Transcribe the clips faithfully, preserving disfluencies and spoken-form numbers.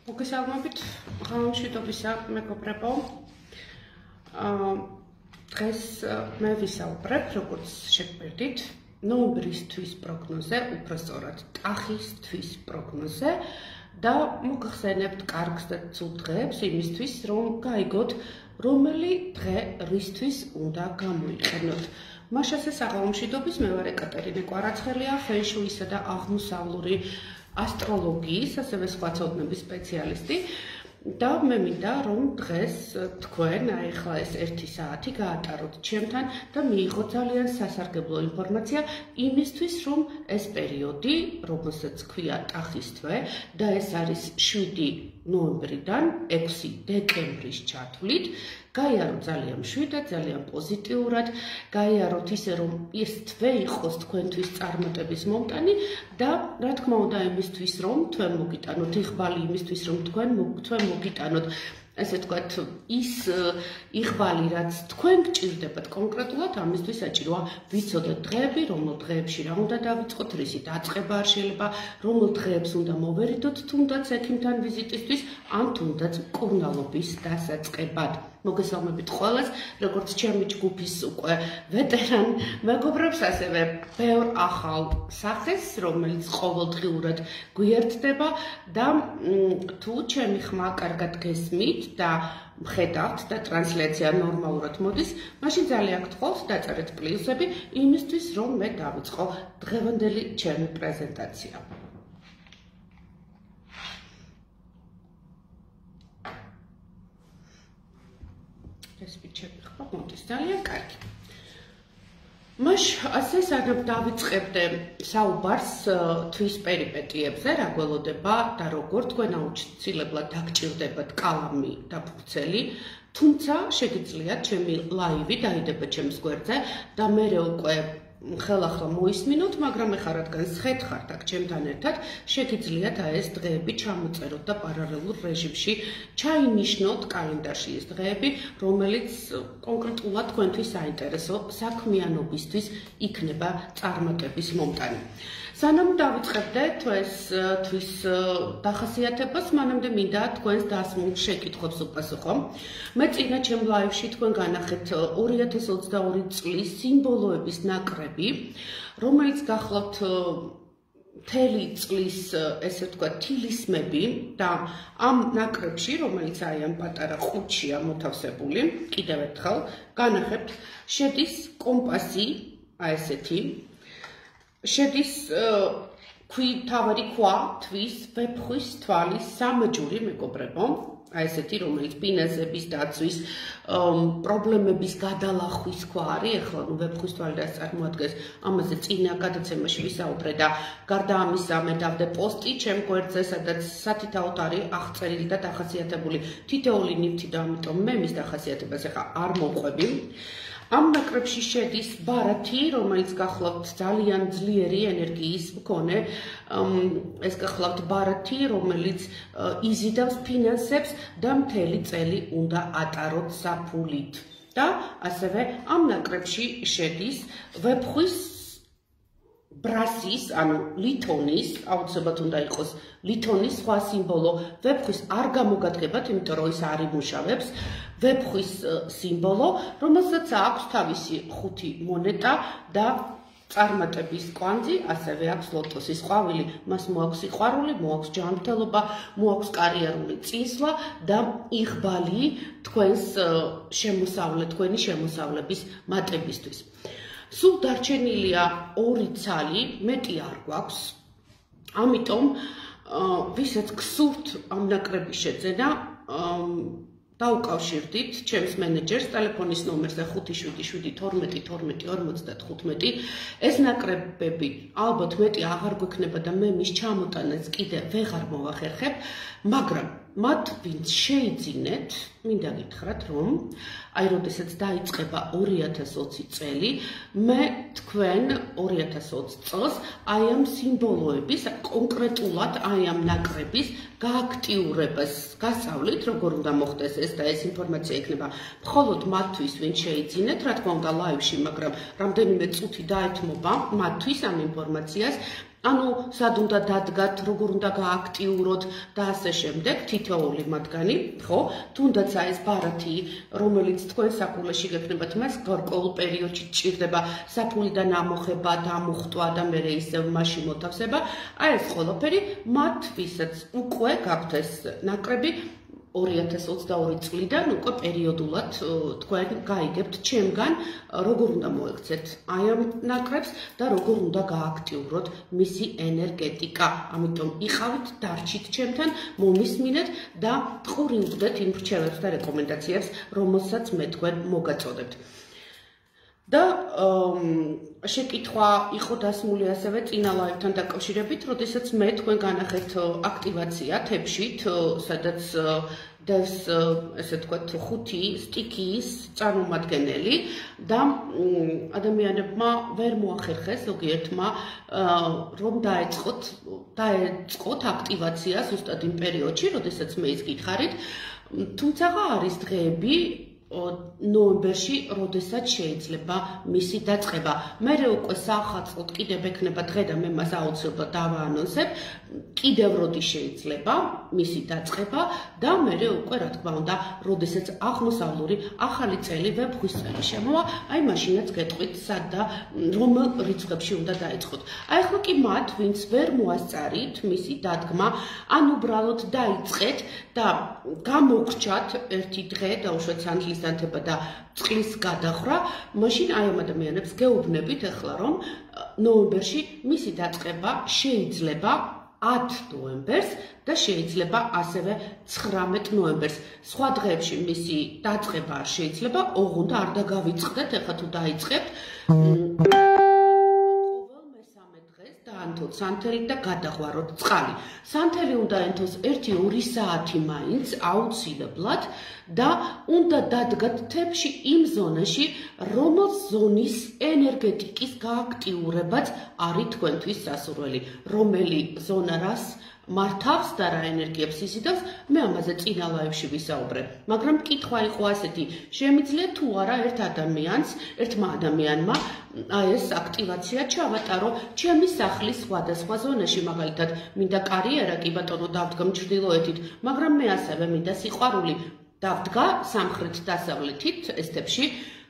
მოგესალმებით, მშვიდობისა მეგობრებო. დღეს მე ვისაუბრებ, როგორც შეგვიძლით, ნოემბრისთვის პროგნოზე, უпростоრად ტახისთვის პროგნოზე და მოგხსენებთ კარგს და ცუდ დღეებს იმისთვის, რომ გაიგოთ, რომელი დღე რისთვის უნდა გამოიყენოთ. მაშასე საღამომშვიდობის მე ვარ ეკატერინე კვარაცხელია, ფენშუისა და აღმოსავლური ასტროლოგიის, ასევე სხვა ცოდნების სპეციალისტი და მე მინდა რომ დღეს თქვენ აი ხლა ეს ერთი საათი გაატაროთ ჩემთან და მიიღოთ ძალიან სასარგებლო ინფორმაცია იმისთვის რომ ეს პერიოდი, რომელსაც ქვია ტახის თვე და ეს არის შვიდი ნოემბრიდან ექვსი დეკემბრის ჩათვლით გაიაროთ ძალიან მშვიდად, ძალიან პოზიტიურად, გაიაროთ ისე რომ ეს თვე იყოს თქვენთვის წარმატების მომტანი და რა თქმა უნდა იმისთვის რომ თქვენ მოგიტანოთ იღბალი იმისთვის რომ თქვენ თქვენ მოგიტანოთ ესე ვთქვათ ის იღბალი რაც თქვენ გჭირდებათ კონკრეტულად ამისთვის საჭიროა ვიცოდეთ დღეები, რომელ დღეებში რა უნდა დავიწყოთ, რისი დაწყება არ შეიძლება, რომელ დღეებს უნდა მოვერიდოთ თუნდაც ექიმთან ვიზიტისთვის, ან თუნდაც მკურნალობის დასაწყებად. მოგესალმებით ყველას, როგორც ჩემი ჯგუფის უკვე ვეტერან მეგობრებს, ასევე ბევრ ახალ სახეს, რომელიც ყოველდღიურად გვიერთდება და თუ ჩემი ხმა კარგად გესმით და მხედავთ და ტრანსლაცია ნორმალურად მოდის, მაშინ ძალიან გთხოვთ დაწერეთ პლუსები იმისთვის, რომ მე დავიწყო დღევანდელი ჩემი პრეზენტაცია. ეს ვიჩები ხმა მოდის ძალიან კარგი. მაშ ასე სანამ დავიწყებდე საუბარს თვის პერიპეტიებზე, რა გველოდება და როგორ თქვენ აუცილებლად დაგჭირდებათ კალამი და ფურცელი, თუმცა შეგიძლიათ ჩემი ლაივი დაიდება ჩემს გვერდზე და მე უკვე ხელახლა მოისმინოთ, მაგრამ ეხლა რადგან სხეთხართ აქ ჩემთან ერთად, შეგიძლიათ ეს დღეები ჩამოწეროთ და პარალელურ რეჟიმში ჩაინიშნოთ კალენდარში ეს დღეები, რომელიც კონკრეტულად თქვენთვის საინტერესო საქმიანობისთვის იქნება წარმატების მომტანი. სანამ დავიწყებდე თვეს თვის დახასიათებას, მანამდე მინდა თქვენს დასმულ შეკითხვებს უპასუხო. მე წინა ჩემ ლაივში თქვენ განახეთ ორი ათას ოცდაორი წლის სიმბოლოების ნაკრები, რომელიც გახლავთ მთელი წლის ესე ვთქვათ თილისმები და ამ ნაკრებში, რომელიც აი ამ პატარა ყუთშია მოთავსებული, კიდევ ერთხელ განახებთ, შედის კომპასი, აი ესეთი შედის თავარი ქვა, თვის, ვეფხვის თვალის სამაჯური მეგობრებო, აი ესეთი რომელიც ფინანსების დაცვის პრობლემების გადალახვის ქვა არის, ეხლა ნუ ვეფხვის თვალი რაც წარმოადგენს, ამაზე წინა გადაცემაში ვისაუბრე და გარდა ამისა მე დავდე პოსტი ჩემ გვერდზე, სადაც სათითაოდ არის აღწერილი და დახასიათებული თითოეული ნივთი და ამიტომ მე მის დახასიათებას ეხლა არ მოვყვები. ამ ნაკრებში შედის ბარათი, რომელიც გახლავთ ძალიან ძლიერი ენერგიის მქონე, ეს გახლავთ ბარათი, რომელიც იზიდავს ფინანსებს და მთელი წელი უნდა ატაროთ საფულით. და ასევე ამ ნაკრებში შედის ვეფხვის ბრასის, ანუ ლითონის, აუცილებლად უნდა იყოს ლითონის სხვა სიმბოლო, ვეფხვის არ გამოგადგებათ, იმიტომ რომ ის არ იმუშავებს, ვეფხვის სიმბოლო, რომელსაც აქვს თავისი ხუთი მონეტა და წარმატების კვანძი, ასევე აქვს ლოტოსის ყვავილი, მას მოაქვს სიყვარული, მოაქვს ჯანმრთელობა, მოაქვს კარიერული წინსვლა და იღბალი თქვენს შემოსავლე, თქვენი შემოსავლების მატებისთვის. სულ დარჩენილია ორი ცალი, მეტი არ გვაქვს. ამიტომ ვისაც გსურთ ამ ნაკრების შეძენა, დაუკავშირდით ჩემს მენეჯერს ტელეფონის ნომერზე ხუთი შვიდი შვიდი თორმეტი თორმეტი ორმოცდათხუთმეტი. ეს ნაკრებები ალბათ მეტი აღარ გვექნება და მე მის ჩამოტანას კიდე ვეღარ მოვახერხებ, მაგრამ მათ ვინც შეიძინეთ, მინდა გითხრათ, რომ აი როდესაც დაიწყება ორი ათას ოცი წელი, მე თქვენ ორი ათას ოცი წელს აი ამ სიმბოლოების, კონკრეტულად აი ამ ნაკრების გააქტიურებას გასავლით, როგორ უნდა მოხდეს ეს და ეს ინფორმაცია იქნება მხოლოდ მათთვის, ვინც შეიძინეთ, რა თქმა უნდა ლაივში, მაგრამ რამდენიმე წუთი დაეთმობა მათთვის ამ ინფორმაციას. ანუ სად უნდა დადგათ, როგორ უნდა გააქტიუროთ და ასე შემდეგ, თითოეული მათგანი, ხო? თუნდაც აი ეს ბარათი, რომელიც თქვენ საკურლეში გექნებათ, მას გარკვეულ პერიოდში ჭირდება საფულიდან ამოხება, დამუხტვა და მერე ისევ მასში მოთავსება. აი ეს ყველაფერი მათ, ვისაც უკვე გაქვთ ეს ნაკრები, ორი ათას ოცდაორი წლიდან უკვე პერიოდულად თქვენ გაიგებთ ჩემგან, როგორ უნდა მოექცეთ აი ამ ნაკრებს და როგორ უნდა გააქტიუროთ მისი ენერგეტიკა. ამიტომ იყავით, დარჩით ჩემთან, მომისმინეთ და ტყური უხდეთ იმ რჩევებს და რეკომენდაციებს, რომელსაც მე თქვენ მოგაწოდებთ. და შეკითხვა იყო დასმული ასევე წინა ლაივთან დაკავშირებით, როდესაც მე თქვენ განახეთ აქტივაცია თებშით, სადაც დევს ესე ვთქვათ ხუთი სტიქიის წარმომადგენელი და ადამიანებმა ვერ მოახერხეს ზოგიერთმა რომ დაეწყოთ დაეწყოთ აქტივაცია ზუსტად იმ პერიოდში, როდესაც მე ის გითხარით, თუმცა არის დღეები ნოემბერში, როდესაც შეიძლება მისი დაწყება. მე უკვე საახალწლოდ კიდევ ექნება დღე და მე მას აუცილებლად დავაანონსებ, კიდევ როდი შეიძლება მისი დაწყება და მე უკვე რა თქმა უნდა, როდესაც აღმოსავლური ახალი წელი ვებხვის წელი შემოვა, აი მაშინაც გეტყვით სად და რომელ რიცხვებში უნდა დაიწყოთ. აი ახლა კი მათ, ვინც ვერ მოასწარით მისი დადგმა, ან უბრალოდ დაიწყეთ და გამოგრჩათ ერთი დღე დაუშვათ სანთლის დანთება და წყლის გადახრა, მაშინ აი ამ ადამიანებს გეუბნებით ახლა, რომ ნოემბერში მისი დაწყება შეიძლება ათ ნოემბერს და შეიძლება ასევე ცხრამეტ ნოემბერს. სხვა დღეებში მისი დაწყება არ შეიძლება, ოღონდ არ დაგავიწყდეთ, ახლა თუ დაიწყებთ დაანთოთ სანთელი და გადაღვაროთ წყალი. სანთელი უნდა ენთოს ერთი ორი საათი მაინც აუცილებლად და უნდა დადგათ თებში იმ ზონაში, რომელ ზონის ენერგეტიკის გააქტიურებაც არის თქვენთვის სასურველი. რომელი ზონა რას მართავს და რა ენერგიებს იზიდავს, მე ამაზე წინა ლაივში ვისაუბრე. მაგრამ კითხვა იყო ასეთი, შემიძლია თუ არა ერთ ადამიანს, ერთმა ადამიანმა აი ეს აქტივაცია ჩავატარო ჩემი სახლის სხვადასხვა ზონაში, მაგალითად, მინდა კარიერა, კი ბატონო, დავდგა ჩრდილოეთით, მაგრამ მე ასევე მინდა სიყვარული, დავდგა სამხრეთ დასავლეთით ეს თებში.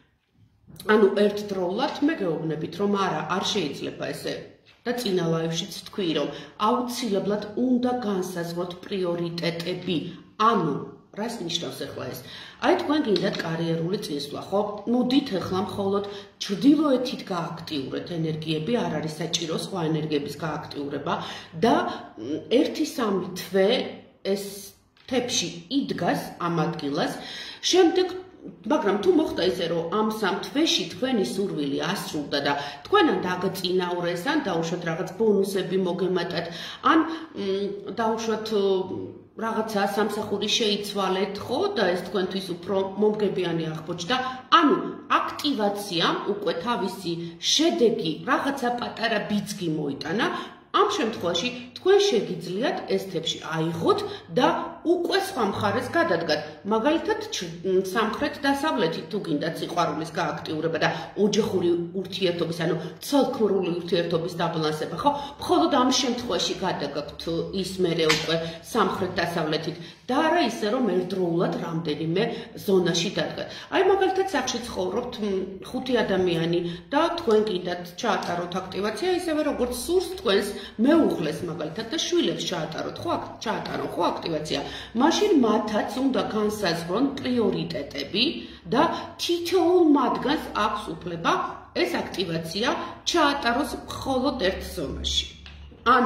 ანუ ერთდროულად მე გეუბნებით, რომ არა, არ შეიძლება ესე და წინა ლაივშიც თქვი, რომ აუცილებლად უნდა განსაზღვროთ პრიორიტეტები. ანუ რას ნიშნავს ახლა ეს? აი თქვენ გინდათ კარიერული წინსვლა, ხო? მოდით ახლა მხოლოდ ჩრდილოეთით გააქტიურეთ ენერგიები, არ არის საჭირო სხვა ენერგიების გააქტიურება და ერთი სამი თვე ეს თებში იდგას ამ ადგილას, შემდეგ მაგრამ თუ მოხდა ისე, რომ ამ სამ თვეში თქვენი სურვილი ასრულდა და თქვენან დაგაწინაურეს, ან დაუშვათ რაღაც ბონუსები მოგემატათ, ან დაუშვათ რაღაცა სამსახური შეიცვალეთ, ხო, და ეს თქვენთვის უფრო მომგებიანი აღმოჩნდა. ანუ აქტივაციამ უკვე თავისი შედეგი, რაღაცა პატარა ბიძგი მოიტანა. ამ შემთხვევაში თქვენ შეგიძლიათ ეს თებში აიღოთ და უკვე სხვა მხარეს გადადგათ. მაგალითად, სამხრეთ დასავლეთით თუ გინდათ სიყვარულის გააქტიურება და ოჯახური ურთიერთობის, ანუ ცალქმრული ურთიერთობის დაბალანსება, ხო? მხოლოდ ამ შემთხვევაში გადაგაქვთ ის მერე უკვე სამხრეთ დასავლეთით და არა ისე, რომ ერთდროულად რამდენიმე ზონაში დადგათ. აი მაგალითად, სახლში ცხოვრობთ ხუთი ადამიანი და თქვენ გინდათ ჩაატაროთ აქტივაცია, ისევე როგორც სურს თქვენს მეუღლეს მაგალითად და შვილებს ჩაატაროთ, ხო, ჩაატარონ ხო აქტივაცია. მაშინ მათაც უნდა განსაზღვრონ პრიორიტეტები და თითოეულ მათგანს აქვს უფლება ეს აქტივაცია ჩაატაროს მხოლოდ ერთ ზონაში. ანუ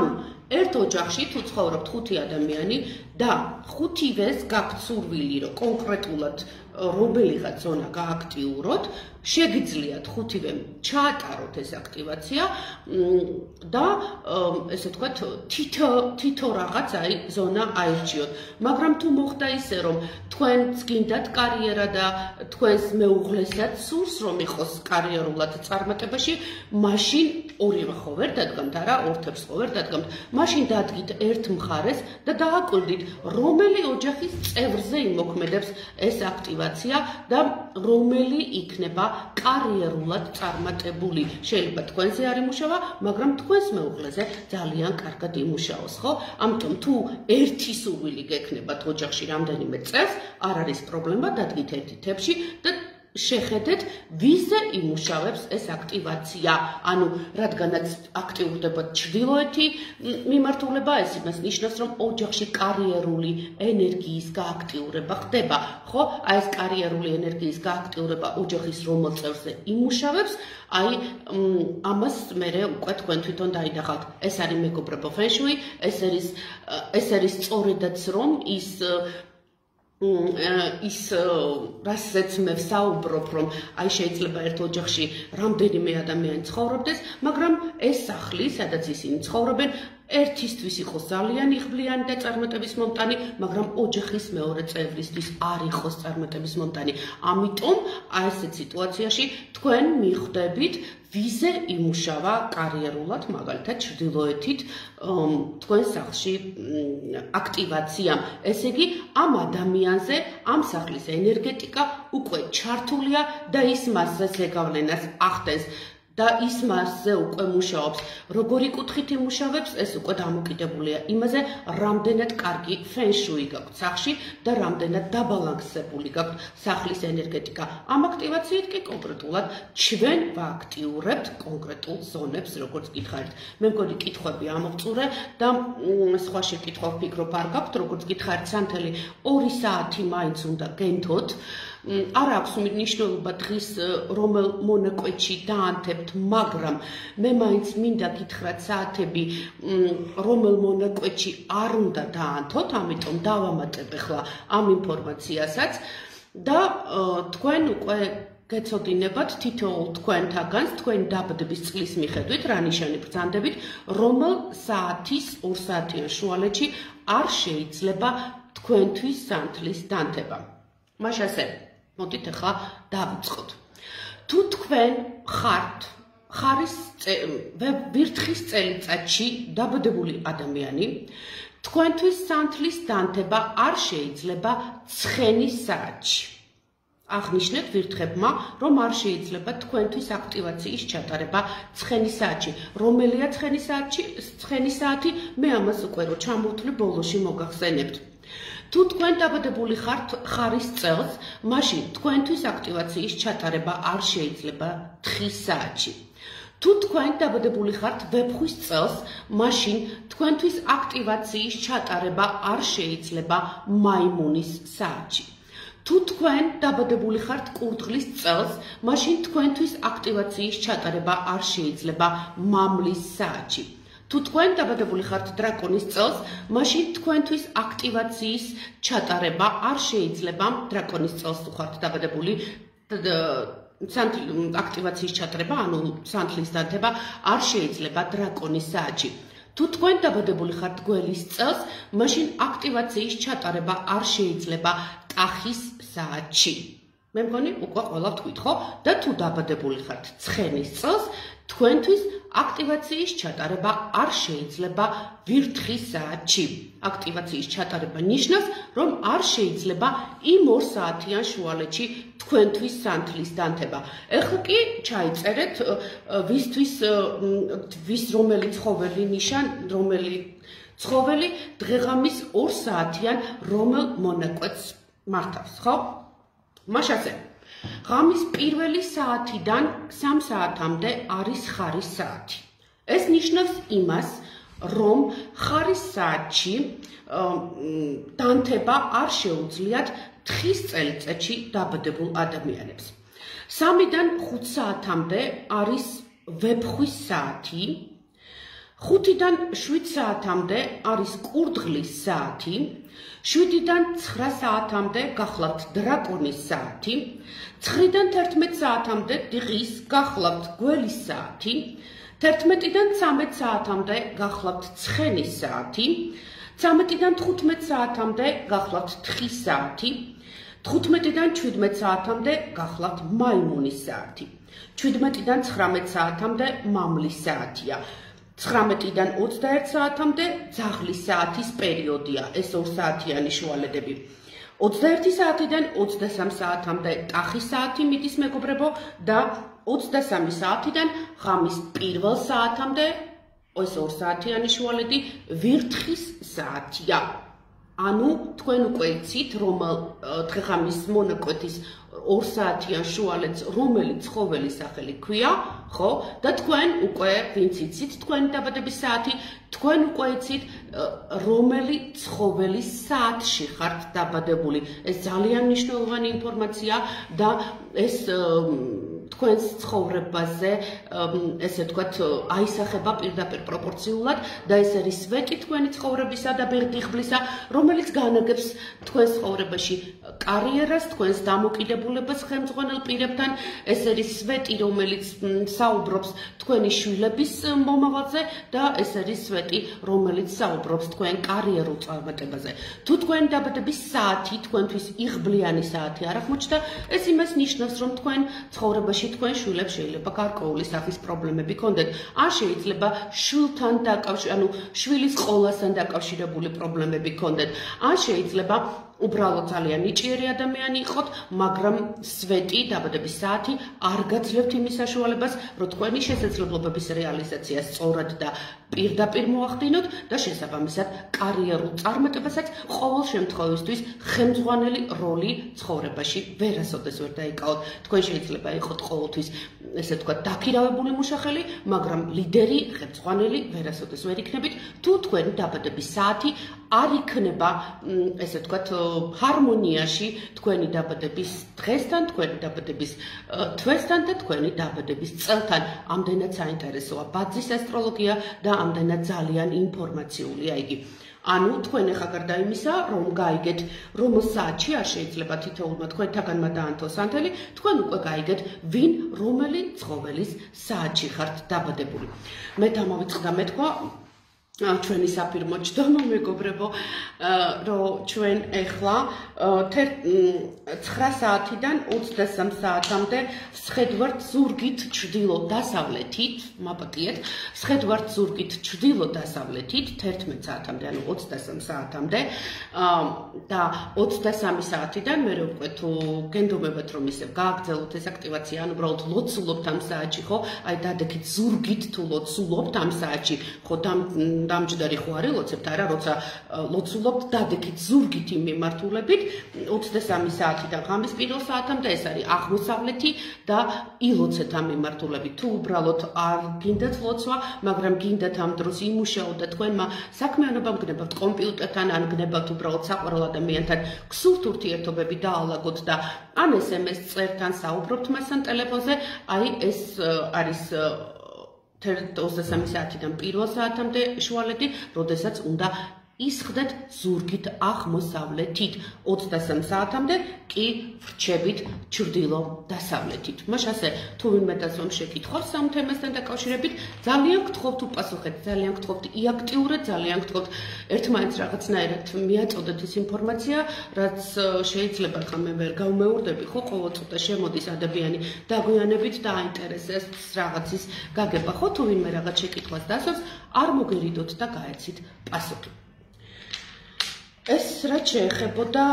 ერთ ოჯახში თუ ცხოვრობთ ხუთი ადამიანი და ხუთივეს გაქვთ სურვილი, რომ კონკრეტულად რომელიღაც ზონა გააქტიუროთ, შეგიძლიათ ხუთივემ ჩაატაროთ ეს აქტივაცია და ესე ვთქვათ, თითო თითო რაღაც აი ზონა აირჩიოთ. მაგრამ თუ მოხდა ისე, რომ თქვენს გინდათ კარიერა და თქვენს მეუღლესაც სურს, რომ იყოს კარიერულად წარმატებაში, მაშინ ორივე ხო ვერ დადგამთ, არა, ორთებს ხო ვერ დადგამთ. მაშინ დადგით ერთ მხარეს და დააკვირდით, რომელი ოჯახის წევრზე იმოქმედებს ეს აქტივაცია და რომელი იქნება კარიერულად წარმატებული. შეიძლება თქვენზე არ იმუშავა, მაგრამ თქვენს მეუღლეზე ძალიან კარგად იმუშაოს, ხო? ამიტომ თუ ერთი სურვილი გექნებათ ოჯახში რამდენიმე წელს, არ არის პრობლემა, დადგით ერთი თებში და შეხედეთ, ვიზე იმუშავებს ეს აქტივაცია. ანუ, რადგანაც აქტიურდება ჩრდილოეთი მიმართულება, ეს იმას ნიშნავს, რომ ოჯახში კარიერული ენერგიის გააქტიურება ხდება, ხო? აი ეს კარიერული ენერგიის გააქტიურება ოჯახის რომელ წევრზე იმუშავებს, აი ამას მერე უკვე თქვენ თვითონ დაინახავთ. ეს არის მეგობრებო ფენშუი, ეს არის ეს არის სწორედაც რომ ის ის რასაც მე ვსაუბრობ, რომ აი შეიძლება ერთ ოჯახში რამდენიმე ადამიანი ცხოვრობდეს, მაგრამ ეს სახლი, სადაც ისინი ცხოვრობენ, ერთისთვის იყოს ძალიან იღბლიანი და წარმატების მომტანი, მაგრამ ოჯახის მეორე წევრისთვის არ იყოს წარმატების მომტანი. ამიტომ აი ესეთ სიტუაციაში თქვენ მიხვდებით, ვიზე იმუშავა კარიერულად, მაგალითად ჩრდილოეთით თქვენ სახლში აქტივაცია. ესე იგი, ამ ადამიანზე, ამ სახლის ენერგეტიკა უკვე ჩართულია და ის მასზე ზეგავლენას ახდენს. და ის მასზე უკვე მუშაობს. როგორი კუთხით იმუშავებს, ეს უკვე დამოკიდებულია იმაზე, რამდენად კარგი ფენშუი გაქვთ სახლში და რამდენად დაბალანსებული გაქვთ სახლის ენერგეტიკა. ამ აქტივაციით კი კონკრეტულად ჩვენ ვააქტიურებთ კონკრეტულ ზონებს, როგორც გითხარით. მე მგონი კითხვები ამოვწურე და სხვა შეკითხვა ვფიქრობ არ გაქვთ, როგორც გითხარით, სანთელი ორი საათი მაინც უნდა გენთოთ. არ აქვს მნიშვნელობა დღის რომელ მონაკვეთში დაანთებთ, მაგრამ მე მაინც მინდა გითხრათ საათები, რომელ მონაკვეთში არ უნდა დაანთოთ, ამიტომ დავამატებ ახლა ამ ინფორმაციასაც და თქვენ უკვე გეცოდინებათ თითოეულ თქვენთაგანს, თქვენი დაბადების წლის მიხედვით, რა ნიშანი ბრძანდებით, რომელ საათის ორ საათიან შუალედში არ შეიძლება თქვენთვის სანთლის დანთება. მაშ ასე მოდით ახლა დავიწყოთ. თუ თქვენ ხართ ხარის ვირთხის წელიწადში დაბადებული ადამიანი, თქვენთვის სანთლის დანთება არ შეიძლება ცხენის საათში. აღნიშნეთ ვირთხებმა, რომ არ შეიძლება თქვენთვის აქტივაციის ჩატარება ცხენის საათში. რომელია ცხენის საათში? ცხენის საათი, მე ამას უკვე რო ჩამოვთვლი ბოლოში მოგახსენებთ. თუ თქვენ დაბადებული ხართ ხარის წელს, მაშინ თქვენთვის აქტივაციის ჩატარება არ შეიძლება თხის საათში. თუ თქვენ დაბადებული ხართ ვეფხვის წელს, მაშინ თქვენთვის აქტივაციის ჩატარება არ შეიძლება მაიმუნის საათში. თუ თქვენ დაბადებული ხართ კურდღლის წელს, მაშინ თქვენთვის აქტივაციის ჩატარება არ შეიძლება მამლის საათში. თუ თქვენ დაბადებული ხართ დრაკონის წელს, მაშინ თქვენთვის აქტივაციის ჩატარება არ შეიძლება დრაკონის წელს თუ ხართ დაბადებული აქტივაციის ჩატარება, ანუ სანთლის დანთება არ შეიძლება დრაკონის საათში. თუ თქვენ დაბადებული ხართ გველის წელს, მაშინ აქტივაციის ჩატარება არ შეიძლება ტახის საათში. მე მგონი უკვე ყველა ვთქვით, ხო? და თუ დაბადებული ხართ ცხენის წელს, თქვენთვის აქტივაციის ჩატარება არ შეიძლება ვირთხის საათში. აქტივაციის ჩატარება ნიშნავს, რომ არ შეიძლება იმ ორ საათიან შუალედში თქვენთვის სანთლის დანთება. ეხლა კი ჩაიწერეთ ვისთვის ვის რომელი ცხოველი ნიშან, რომელი ცხოველი დღეღამის ორ საათიან რომელ მონაკვეთს მართავს, ხო? მაშ ასე. ღამის პირველი საათიდან სამ საათამდე არის ხარის საათი. ეს ნიშნავს იმას, რომ ხარის საათში დანთება არ შეუძლიათ თხის წელიწადში დაბადებულ ადამიანებს. სამიდან ხუთ საათამდე არის ვეფხვის საათი. ხუთიდან შვიდ საათამდე არის კურდღლის საათი, შვიდიდან ცხრა საათამდე გახლავთ დრაკონის საათი, ცხრიდან თერთმეტ საათამდე დღის გახლავთ გველის საათი, თერთმეტიდან ცამეტ საათამდე გახლავთ ცხენის საათი, ცამეტიდან თხუთმეტ საათამდე გახლავთ თხის საათი, თხუთმეტიდან ჩვიდმეტ საათამდე გახლავთ მაიმუნის საათი, ჩვიდმეტიდან ცხრამეტ საათამდე მამლის საათია. ცხრამეტიდან ოცდაერთ საათამდე ძაღლის საათის პერიოდია, ეს ორ საათიანი შუალედები. ოცდაერთი საათიდან ოცდასამ საათამდე ტახის საათი მიდის მეგობრებო და ოცდასამი საათიდან ღამის პირველ საათამდე ეს ორ საათიანი შუალედი ვირთხის საათია. ანუ თქვენ უკვე იცით, რომ დღეღამის მონაკვეთის ორ საათიან შუალედს რომელი ცხოველის სახელი ქვია, ხო? და თქვენ უკვე ვინც იცით თქვენი დაბადების საათი, თქვენ უკვე იცით რომელი ცხოველის საათში ხართ დაბადებული. ეს ძალიან მნიშვნელოვანი ინფორმაცია და ეს თქვენს ცხოვრებაზე, ესე ვთქვათ, აისახება პირდაპირ პროპორციულად და ეს არის სვეტი თქვენი ცხოვრებისა და ბერდიხბლისა, რომელიც განაგებს თქვენს ცხოვრებაში კარიერას, თქვენს დამოკიდებულებას ხელმძღვანელ პირებთან. ეს არის სვეტი, რომელიც საუბრობს თქვენი შვილების მომავალზე და ეს არის სვეტი, რომელიც საუბრობს თქვენ კარიერულ წარმატებაზე. თუ თქვენი დაბადების საათი თქვენთვის იღბლიანი საათი არ აღმოჩნდა, ეს იმას ნიშნავს, რომ თქვენ ცხოვრებაში თქვენ შვილებს შეიძლება გარკვეული სახის პრობლემები გქონდეთ. ან შეიძლება შვილთან დაკავშირებული, ანუ შვილის ყოლასთან დაკავშირებული პრობლემები გქონდეთ. ან შეიძლება უბრალოდ ძალიან ნიჭიერი ადამიანი იყოთ, მაგრამ სვეტი, დაბადების საათი არ გაძლევთ იმის საშუალებას, რომ თქვენი შესაძლებლობების რეალიზაცია სწორად და პირდაპირ მოახდინოთ და შესაბამისად კარიერულ წარმატებასაც ყოველ შემთხვევისთვის ხელმძღვანელი როლი ცხოვრებაში ვერასოდეს ვერ დაიკავოთ. თქვენ შეიძლება იყოთ ყოველთვის, ესე ვთქვათ, დაქირავებული მუშახელი, მაგრამ ლიდერი, ხელმძღვანელი ვერასოდეს ვერ იქნებით, თუ თქვენი დაბადების საათი არ იქნება, ესე ვთქვათ, ჰარმონიაში თქვენი დაბადების დღესთან, თქვენი დაბადების თვესთან და თქვენი დაბადების წელთან. ამდენად საინტერესოა ბაძის ასტროლოგია და ამდენად ძალიან ინფორმაციულია იგი. ანუ თქვენ ახლა გარდა იმისა, რომ გაიგეთ, რომ საათში არ შეიძლება თითოეულმა თქვენთაგანმა დაანთოს ანთელი, თქვენ უკვე გაიგეთ, ვინ რომელი ცხოველის საათში ხართ დაბადებული. მე დამავიწყდა მეთქვა ჩვენი საფირმო ჯდომა მეგობრებო, რომ ჩვენ ეხლა ცხრა საათიდან ოცდასამ საათამდე ვსხედვართ ზურგით ჩრდილო-დასავლეთით, მაპატიეთ, ვსხედვართ ზურგით ჩრდილო-დასავლეთით თერთმეტ საათამდე, ანუ ოცდასამ საათამდე და ოცდასამი საათიდან მე უკვე თუ გენდომებათ რომ ისევ გააგრძელოთ ეს აქტივაცია, ანუ უბრალოდ ლოცულობთ ამ საათში, ხო? აი დადექით ზურგით თუ ლოცულობთ ამ საათში, ხო დამჯდარი ხო არ ილოცებთ, არა, როცა ლოცულობთ, დადექით ზურგით იმ მიმართულებით, ოცდასამი საათიდან ღამის პირველ საათამდე ეს არის აღმოსავლეთი და ილოცეთ ამ მიმართულებით. თუ უბრალოდ არ გინდათ ლოცვა, მაგრამ გინდათ ამ დროს იმუშაოთ და თქვენმა საქმიანობამ გნებავთ კომპიუტერთან, ან გნებავთ უბრალოდ საყვარელ ადამიანთან გსურთ ურთიერთობები დაალაგოთ და ან ეს ემ ეს წერთ, ან საუბრობთ მასთან ტელეფონზე, აი ეს არის ოცდასამი საათიდან პირველ საათამდე შუალედი, როდესაც უნდა ისხდეთ ზურგით აღმოსავლეთით, ოცდასამ საათამდე კი ვრჩებით ჩრდილო-დასავლეთით. მაშასე, თუ ვინმე დასვამ შეკითხვას ამ თემასთან დაკავშირებით, ძალიან გთხოვთ უპასუხეთ, ძალიან გთხოვთ იაქტიურეთ, ძალიან გთხოვთ ერთმანეთს რაღაცნაირად მიაწოდეთ ეს ინფორმაცია, რაც შეიძლება ხა მე ვერ გავმეორდები, ხო, ყოველ წუთა შემოდის ადამიანი დაგვიანებით და აინტერესებს რაღაცის გაგება, ხო, თუ ვინმე რაღაც შეკითხვას დასვამს, არ მოგერიდოთ და გაეცით პასუხი. ეს რაც შეეხებოდა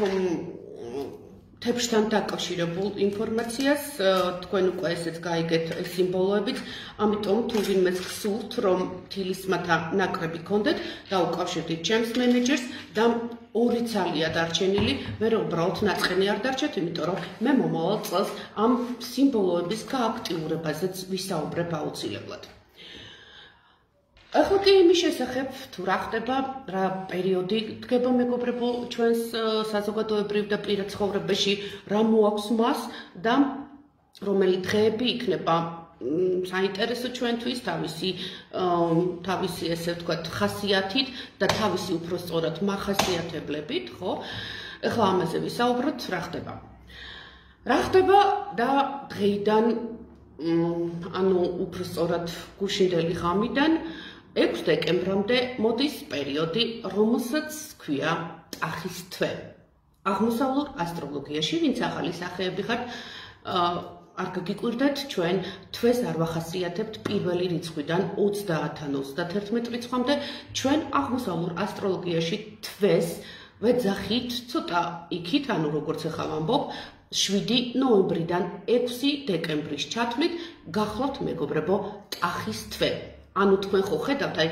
თებშთან დაკავშირებულ ინფორმაციას, თქვენ უკვე ესეც გაიგეთ სიმბოლოებით, ამიტომ თუ ვინმეს გსურთ, რომ თილისმათა ნაკრები გქონდეთ, დაუკავშირდით ჩემს მენეჯერს და ორი ძალია დარჩენილი, მე უბრალოდ ნაწყენი არ დარჩეთ, იმიტომ რომ მე მომავალ წელს ამ სიმბოლოების გააქტიურებაზეც ვისაუბრებ აუცილებლად. ახლა კი იმის შესახებ თუ რა ხდება, რა პერიოდი დგება მეგობრებო ჩვენს საზოგადოებრივ და პირად ცხოვრებაში, რა მოაქვს მას და რომელი დღეები იქნება საინტერესო ჩვენთვის თავისი თავისი ესე ვთქვათ ხასიათით და თავისი უფრო სწორად მახასიათებლებით, ხო? ეხლა ამაზე ვისაუბროთ, რა ხდება. რა ხდება და დღეიდან ანუ უფრო სწორად გუშინდელი ღამიდან ექვსი დეკემბრამდე მოდის პერიოდი, რომელსაც ქვია ტახის თვე. აღმოსავლურ ასტროლოგიაში, ვინც ახალი სახეები ხართ, არ გაგიკვირდეთ, ჩვენ თვეს არ ვახასიათებთ პირველი რიცხვიდან ოცდაათიდან ოცდათერთმეტ რიცხვამდე, ჩვენ აღმოსავლურ ასტროლოგიაში თვეს ვეძახით ცოტა იქით, ანუ როგორც ახლა ვამბობ, შვიდი ნოემბრიდან ექვსი დეკემბრის ჩათვლით გახლავთ მეგობრებო ტახის თვე. ანუ თქვენ ხო ხედავთ, აი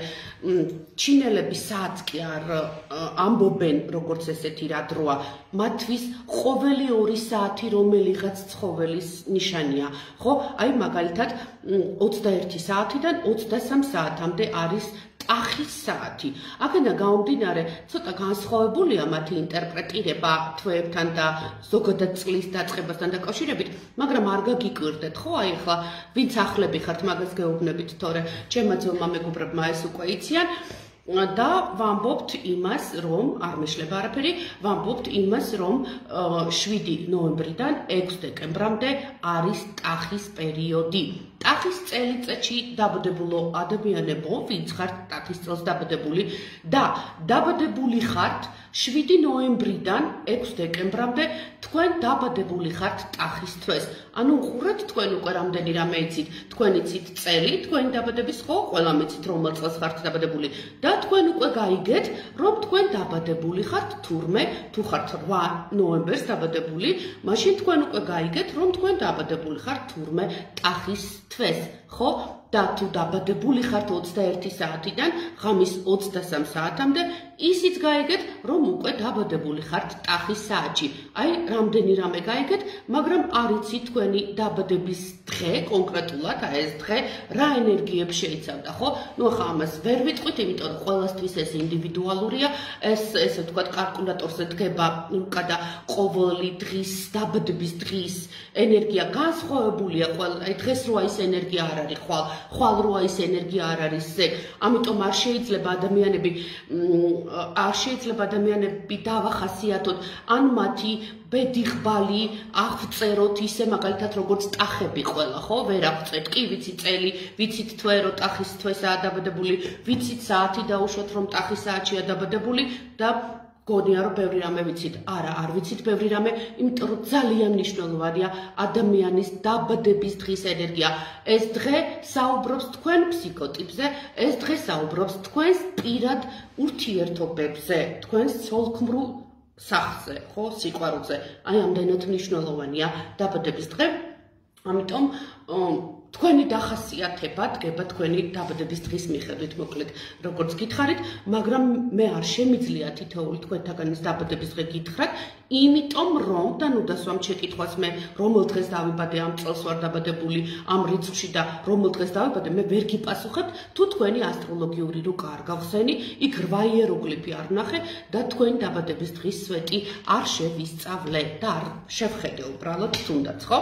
ჩინელები საათს კი არ ამბობენ, როგორც ესეთი რა დროა, მათთვის ყოველი ორი საათი რომელიღაც ცხოველის ნიშანია, ხო? აი მაგალითად ოცდაერთი საათიდან ოცდასამ საათამდე არის ტახის საათი. აქედან გამომდინარე, ცოტა განსხვავებულია მათი ინტერპრეტირება თვეებთან და ზოგადად წლის დაწყებასთან დაკავშირებით, მაგრამ არ გაგიკვირდეთ, ხო? აი ახლა ვინც ახლები ხართ, მაგას გეუბნებით, თორე ჩემმა ძმმა მეგობრებმა ეს უკვე იციან და ვამბობთ იმას, რომ არ მეშლება არაფერი, ვამბობთ იმას, რომ შვიდი ნოემბრიდან ექვსი დეკემბრამდე არის ტახის პერიოდი. ტახის წელიწადში დაბადებულო ადამიანებო, ვინც ხართ ტახის წელს დაბადებული და დაბადებული ხართ შვიდი ნოემბრიდან ექვსი დეკემბრამდე, თქვენ დაბადებული ხართ ტახის თვეს. ანუ უყურეთ, თქვენ უკვე რამდენი რამე იცით, თქვენ იცით წელი, თქვენი დაბადების, ხო, ყველა მეცით რომელ წელს ხართ დაბადებული და თქვენ უკვე გაიგეთ, რომ თქვენ დაბადებული ხართ თურმე, თუ ხართ რვა ნოემბერს დაბადებული, მაშინ თქვენ უკვე გაიგეთ, რომ თქვენ დაბადებული ხართ თურმე ტახის თვეს, ხო? და თუ დაბადებული ხართ ოცდაერთი საათიდან ღამის ოცდასამ საათამდე, ისიც გაიგეთ, რომ უკვე დაბადებული ხართ ტახის საათში. აი, რამდენი რამე გაიგეთ, მაგრამ არ იცით თქვენი დაბადების დღე, კონკრეტულად, აი ეს დღე რა ენერგიებს შეიცავდა, ხო? ნუ ახლა ამას ვერ ვიტყვით, იმიტომ რომ ყველასთვის ეს ინდივიდუალურია, ეს ესე ვთქვათ, კალკულატორზე დგება უკა და ყოველი დღის დაბადების დღის ენერგია განსხვავებულია, ყველა აი დღეს როა ის ენერგია არ არის ხვალ, ხვალ როა ის ენერგია არ არის ზეგ. ამიტომ არ შეიძლება ადამიანები არ შეიძლება ადამიანები დავახასიათოთ, ან მათი ბედიღბალი აღწეროთ ისე მაგალითად როგორც ტახები ყველა, ხო? ვერ აღწერთ, კი ვიცი წელი, ვიცით თვე, რომ ტახის თვესაა დაბადებული, ვიცით საათი დაუშვათ, რომ ტახის საათშია დაბადებული და გონია რომ ბევრი რამე ვიცით. არა, არ ვიცით ბევრი რამე, იმიტომ რომ ძალიან მნიშვნელოვანია ადამიანის დაბადების დღის ენერგია. ეს დღე საუბრობს თქვენ ფსიქოტიპზე, ეს დღე საუბრობს თქვენს პირად ურთიერთობებზე, თქვენს ცოლქმრულ სახზე, ხო, სიყვარულზე. აი ამდენად მნიშვნელოვანია დაბადების დღე. ამიტომ თქვენი დახასიათება დგება თქვენი დაბადების დღის მიხედვით, მოკლედ, როგორც გითხარით, მაგრამ მე არ შემიძლია თითოეული თქვენთაგანის დაბადების დღე გითხრათ, იმიტომ რომ და ნუ დასვამ შეკითხვას მე რომელ დღეს დავიბადე, ამ წელს ვარ დაბადებული ამ რიცხვში და რომელ დღეს დავიბადე, მე ვერ გიპასუხებთ, თუ თქვენი ასტროლოგიური რუკა არ გავხსენი, იქ რვა იეროგლიფი არ ვნახე და თქვენი დაბადების დღის სვეტი არ შევისწავლე და არ შევხედე უბრალოდ თუნდაც, ხო?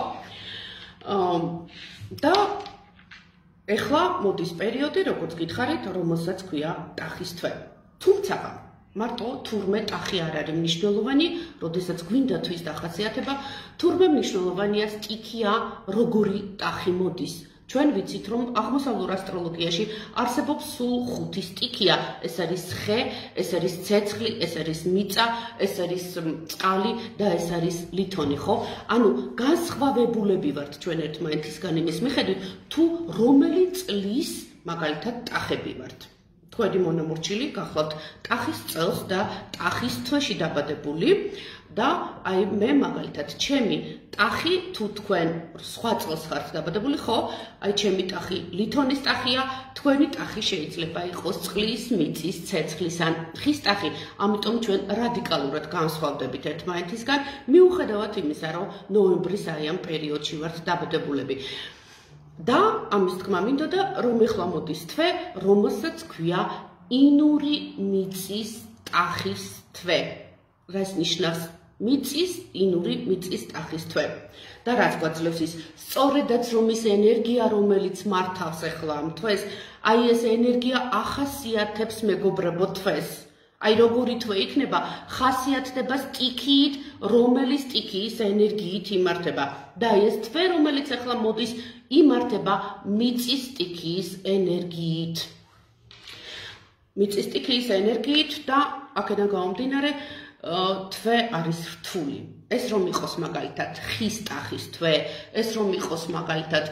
და ეხლა მოდის პერიოდი, როგორც გითხარით, რომელსაც ქვია ტახის თვე. თუმცა მარტო თურმე ტახი არ არის მნიშვნელოვანი, როდესაც გვინდა თვის დახასიათება, თურმე მნიშვნელოვანია სტიქია, როგორი ტახი მოდის. ჩვენ ვიცით, რომ აღმოსავლურ ასტროლოგიაში არსებობს სულ ხუთი სტიქია. ეს არის ხე, ეს არის ცეცხლი, ეს არის მიწა, ეს არის წყალი და ეს არის ლითონი, ხო? ანუ განსხვავებულები ვართ ჩვენ ერთმანეთისგან იმის მიხედვით, თუ რომელი წლის მაგალითად ტახები ვართ. თქვენი მონამორჩილი გახლავთ ტახის წელს და ტახის თვეში დაბადებული და აი მე მაგალითად ჩემი ტახი თუ თქვენ სხვა წელს ხართ დაბადებული, ხო? აი ჩემი ტახი ლითონის ტახია, თქვენი ტახი შეიძლება იყოს წყლის, მიწის, ცეცხლის ან ხის ტახი. ამიტომ ჩვენ რადიკალურად განსხვავდებით ერთმანეთისგან, მიუხედავად იმისა, რომ ნოემბრის აი ამ პერიოდში ვართ დაბადებულები. და ამის თქმა მინდოდა, რომ ეხლა მოდის თვე, რომელსაც ქვია ინური მიწის ტახის თვე. რას ნიშნავს მიწის ინური მიწის ტახის თვე. და რაც გვაძლევს ის სწორედაც რომ ის ენერგია რომელიც მართავს ახლა ამ თვეს, აი ეს ენერგია ახასიათებს მეგობრებო თვეს. აი როგორი თვე იქნება, ხასიათდება სტიქიით, რომელიც სტიქიის ენერგიით იმართება. და ეს თვე რომელიც ახლა მოდის, იმართება მიწის სტიქიის ენერგიით. მიწის სტიქიის ენერგიით და აქედან გამომდინარე თვე არის რთული. ეს რომ იყოს მაგალითად ხის ტახის თვე, ეს რომ იყოს მაგალითად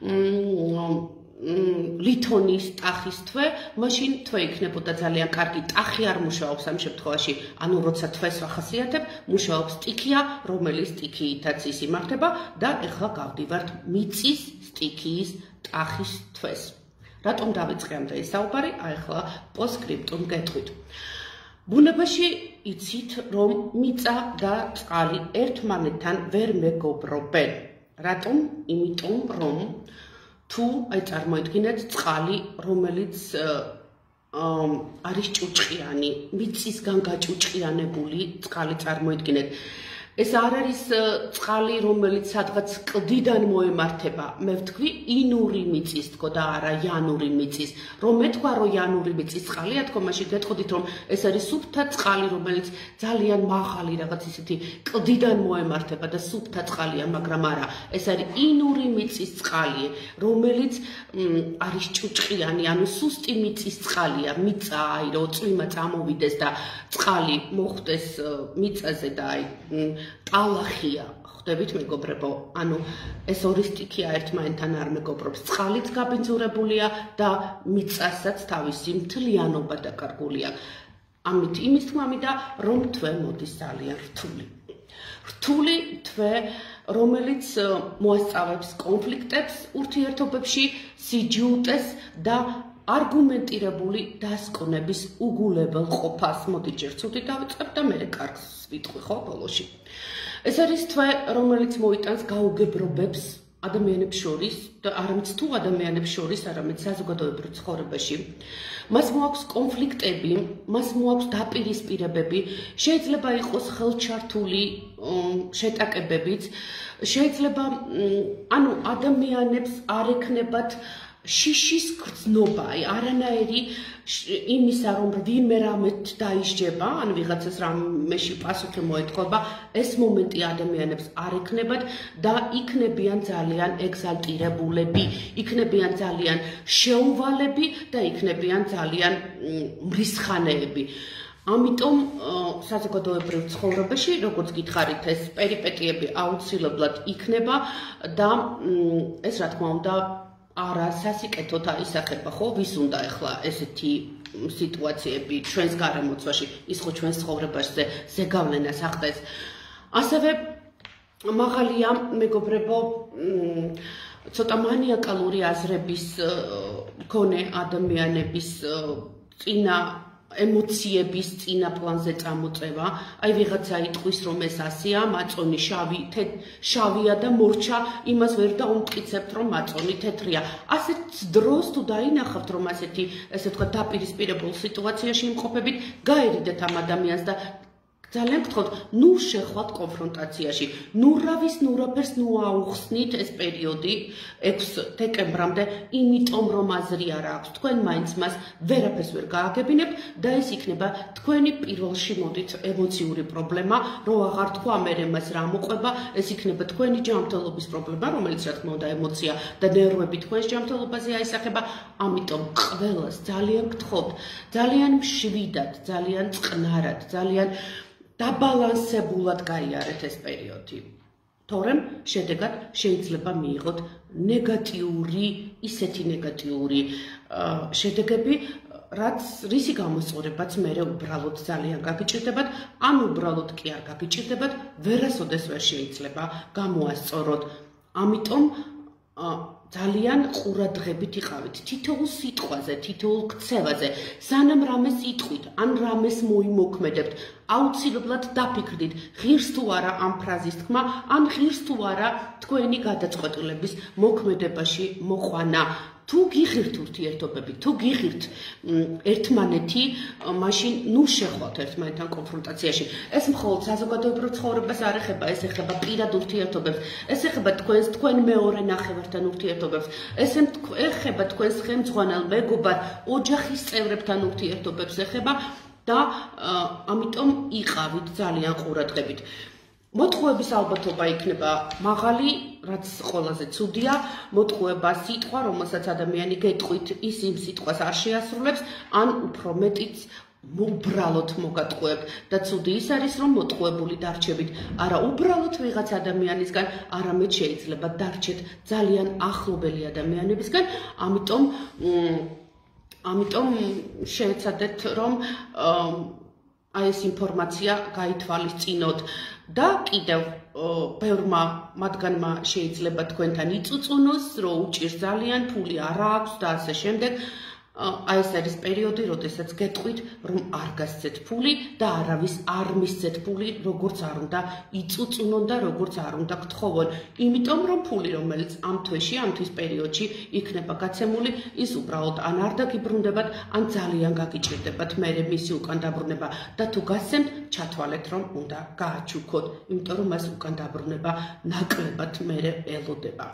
ლითონის ტახის თვე, მაშინ თვე იქნებოდა ძალიან კარგი. ტახი არ მუშაობს ამ შემთხვევაში, ანუ როცა თვეს ვახასიათებ, მუშაობს სტიქია, რომელიც სტიქიითაც ის იმართება და ეხლა გავდივართ მიწის სტიქიის ტახის თვეს. რატომ დავიწყე ამ დღეს საუბარი? აი ახლა პოსტსკრიპტუმ გეტყვით. ბუნებაში იცით, რომ მიწა და წყალი ერთმანეთთან ვერ მეგობრობენ. რატომ? იმიტომ, რომ თუ აი წარმოიდგინეთ წყალი, რომელიც არის ჭუჭყიანი, მიწისგან გაჭუჭყიანებული წყალი წარმოიდგინეთ. ეს არ არის წყალი, რომელიც სადღაც კლდიდან მოემართება. მე ვთქვი ინური მიწის თქო და არა იანური მიწის. რომ მეთქვა რომ იანური მიწის წყალია თქო, მაშინ გეტყოდით რომ ეს არის სუფთა წყალი, რომელიც ძალიან მაღალი რაღაც ისეთი კლდიდან მოემართება და სუფთა წყალია, მაგრამ არა, ეს არის ინური მიწის წყალი, რომელიც არის ჭუჭყიანი, ანუ სუსტი მიწის წყალია. მიწა აი რომ წვიმა წამოვიდეს და წყალი მოხვდეს მიწაზე და აი ტალახია, ხვდებით მეგობრებო, ანუ ეს ორი სტიქია ერთმანეთთან არ მეგობრობს. წყალიც გაბინძურებულია და მიწასაც თავისი მთლიანობა დაკარგული აქვს. ამით იმის თქმამიდა, რომ თვე მოდის ძალიან რთული. რთული თვე, რომელიც მოასწავებს კონფლიქტებს ურთიერთობებში, სიჯულტეს და არგუმენტირებული დასკვნების უგულებელ ყოფას. მოდი ჯერ ცუდი დავიწყებ და მერე კარგს ვიტყვი ხო ბოლოში. ეს არის თვე, რომელიც მოიტანს გაუგებრობებს ადამიანებს შორის და არამედ თუ ადამიანებს შორის, არამედ საზოგადოებრივ ცხოვრებაში. მას მოაქვს კონფლიქტები, მას მოაქვს დაპირისპირებები, შეიძლება იყოს ხელჩართული შეტაკებებიც, შეიძლება ანუ ადამიანებს არ ექნებათ შიშის გრძნობა, არანაირი იმისა, რომ ვინმე რამეთ დაისჯება, ან ვიღაცას რამეში პასუხი მოეთხოვება, ეს მომენტი ადამიანებს არ ექნებათ და იქნებიან ძალიან ეგზალტირებულები, იქნებიან ძალიან შეუვალები და იქნებიან ძალიან მრისხანეები. ამიტომ საზოგადოებრივ ცხოვრებაში, როგორც გითხარით, ეს პერიპეტიები აუცილებლად იქნება და ეს რა თქმა უნდა არა სასიკეთოდ აისახება, ხო? ვის უნდა ახლა ესეთი სიტუაციები ჩვენს გარემოცვაში, ის ხო ჩვენს ცხოვრებაში ზეგავლენას ახდენს. ასევე მაღალია მეგობრებო, ცოტა მანიაკალური აზრების მქონე ადამიანების წინა ემოციების წინა პლანზე წამოწევა. აი ვიღაცა იტყვის რომ ეს ასია, მაწონი შავი, შავია და მორჩა, იმას ვერ დაუმტკიცებთ რომ მაწონი თეთრია. ასეთ დროს თუ დაინახავთ რომ ასეთი, ესე თქვა, დაპირისპირებულ სიტუაციაში იმყოფებით, გაერიდეთ ამ ადამიანს და ძალიან გთხოვთ, ნუ შეხვალთ კონფრონტაციაში. ნუ რავის, ნუ რაფერს, ნუ აუხსნით ეს პერიოდი ექვსი დეკემბრამდე, იმიტომ რომ აზრი არ აქვს. თქვენ მაინც მას ვერაფერს ვერ გააგებინებთ და ეს იქნება თქვენი პირველში მოდით ემოციური პრობლემა, რომ აღარ თქვა მერე მას რა მოყვება, ეს იქნება თქვენი ჯანმრთელობის პრობლემა, რომელიც რა თქმა უნდა ემოცია და ნერვები თქვენს ჯანმრთელობაზე აისახება. ამიტომ ყველას ძალიან გთხოვთ, ძალიან მშვიდად, ძალიან წყნარად, ძალიან დაბალანსებულად გაიარეთ ეს პერიოდი. თორემ შედეგად შეიძლება მიიღოთ ნეგატიური, ისეთი ნეგატიური შედეგები, რაც რისი გამოსწორებაც მერე უბრალოდ ძალიან გაგიჭირდებათ, ან უბრალოდ კი არ გაგიჭირდებათ, ვერასოდეს ვერ შეიძლება გამოასწოროთ. ამიტომ ძალიან ყურადღებით იყავით თითოეულ სიტყვაზე, თითოეულ ქცევაზე, სანამ რამეს იტყვით, ან რამეს მოიმოქმედებთ, აუცილებლად დაფიქრდით, ღირს თუ არა ამ ფრაზის თქმა, ან ღირს თუ არა თქვენი გადაწყვეტილების მოქმედებაში მოყვანა. თუ გიღირთ ურთიერთობები, თუ გიღირთ ერთმანეთი, მაშინ ნუ შეხვალთ ერთმანეთთან კონფრონტაციაში. ეს მხოლოდ საზოგადოებრივ ცხოვრებას არ ეხება, ეს ეხება პირად ურთიერთობებს, ეს ეხება თქვენს თქვენ მეორე ნახევართან ურთიერთობებს, ეს ეხება თქვენს ხელმძღვანელ მეგობარ, ოჯახის წევრებთან ურთიერთობებს ეხება და ამიტომ იყავით ძალიან ყურადღებით. მოტყუების ალბათობა იქნება მაღალი, რაც ყველაზე ცუდია, მოტყუება სიტყვა, რომელსაც ადამიანი გეტყვით, ის იმ სიტყვას არ შეასრულებს, ან უფრო მეტიც უბრალოდ მოგატყუებ და ცუდი ის არის, რომ მოტყუებული დარჩებით არა უბრალოდ ვიღაც ადამიანისგან, არამედ შეიძლება დარჩეთ ძალიან ახლობელი ადამიანებისგან, ამიტომ ამიტომ შეეცადეთ, რომ აი ეს ინფორმაცია გაითვალისწინოთ და კიდევ ბევრმა მათგანმა შეიძლება თქვენთან იწუწუნოს, რომ უჭირს ძალიან ფული არ აქვს და ასე შემდეგ. აი ეს არის პერიოდი, როდესაც გეტყვით, რომ არ გასცეთ ფული და არავის არ მისცეთ ფული, როგორც არ უნდა იწუწუნონ და როგორც არ უნდა გთხოვონ. იმიტომ რომ ფული, რომელიც ამ თვეში, ამ თვის პერიოდში იქნება გაცემული, ის უბრალოდ ან არ დაგიბრუნდებათ, ან ძალიან გაგიჭირდებათ მერე მისი უკან დაბრუნება და თუ გასცემთ, ჩათვალეთ, რომ უნდა გააჩუქოთ, იმიტომ რომ მას უკან დაბრუნება ნაკლებად მერე ელოდება.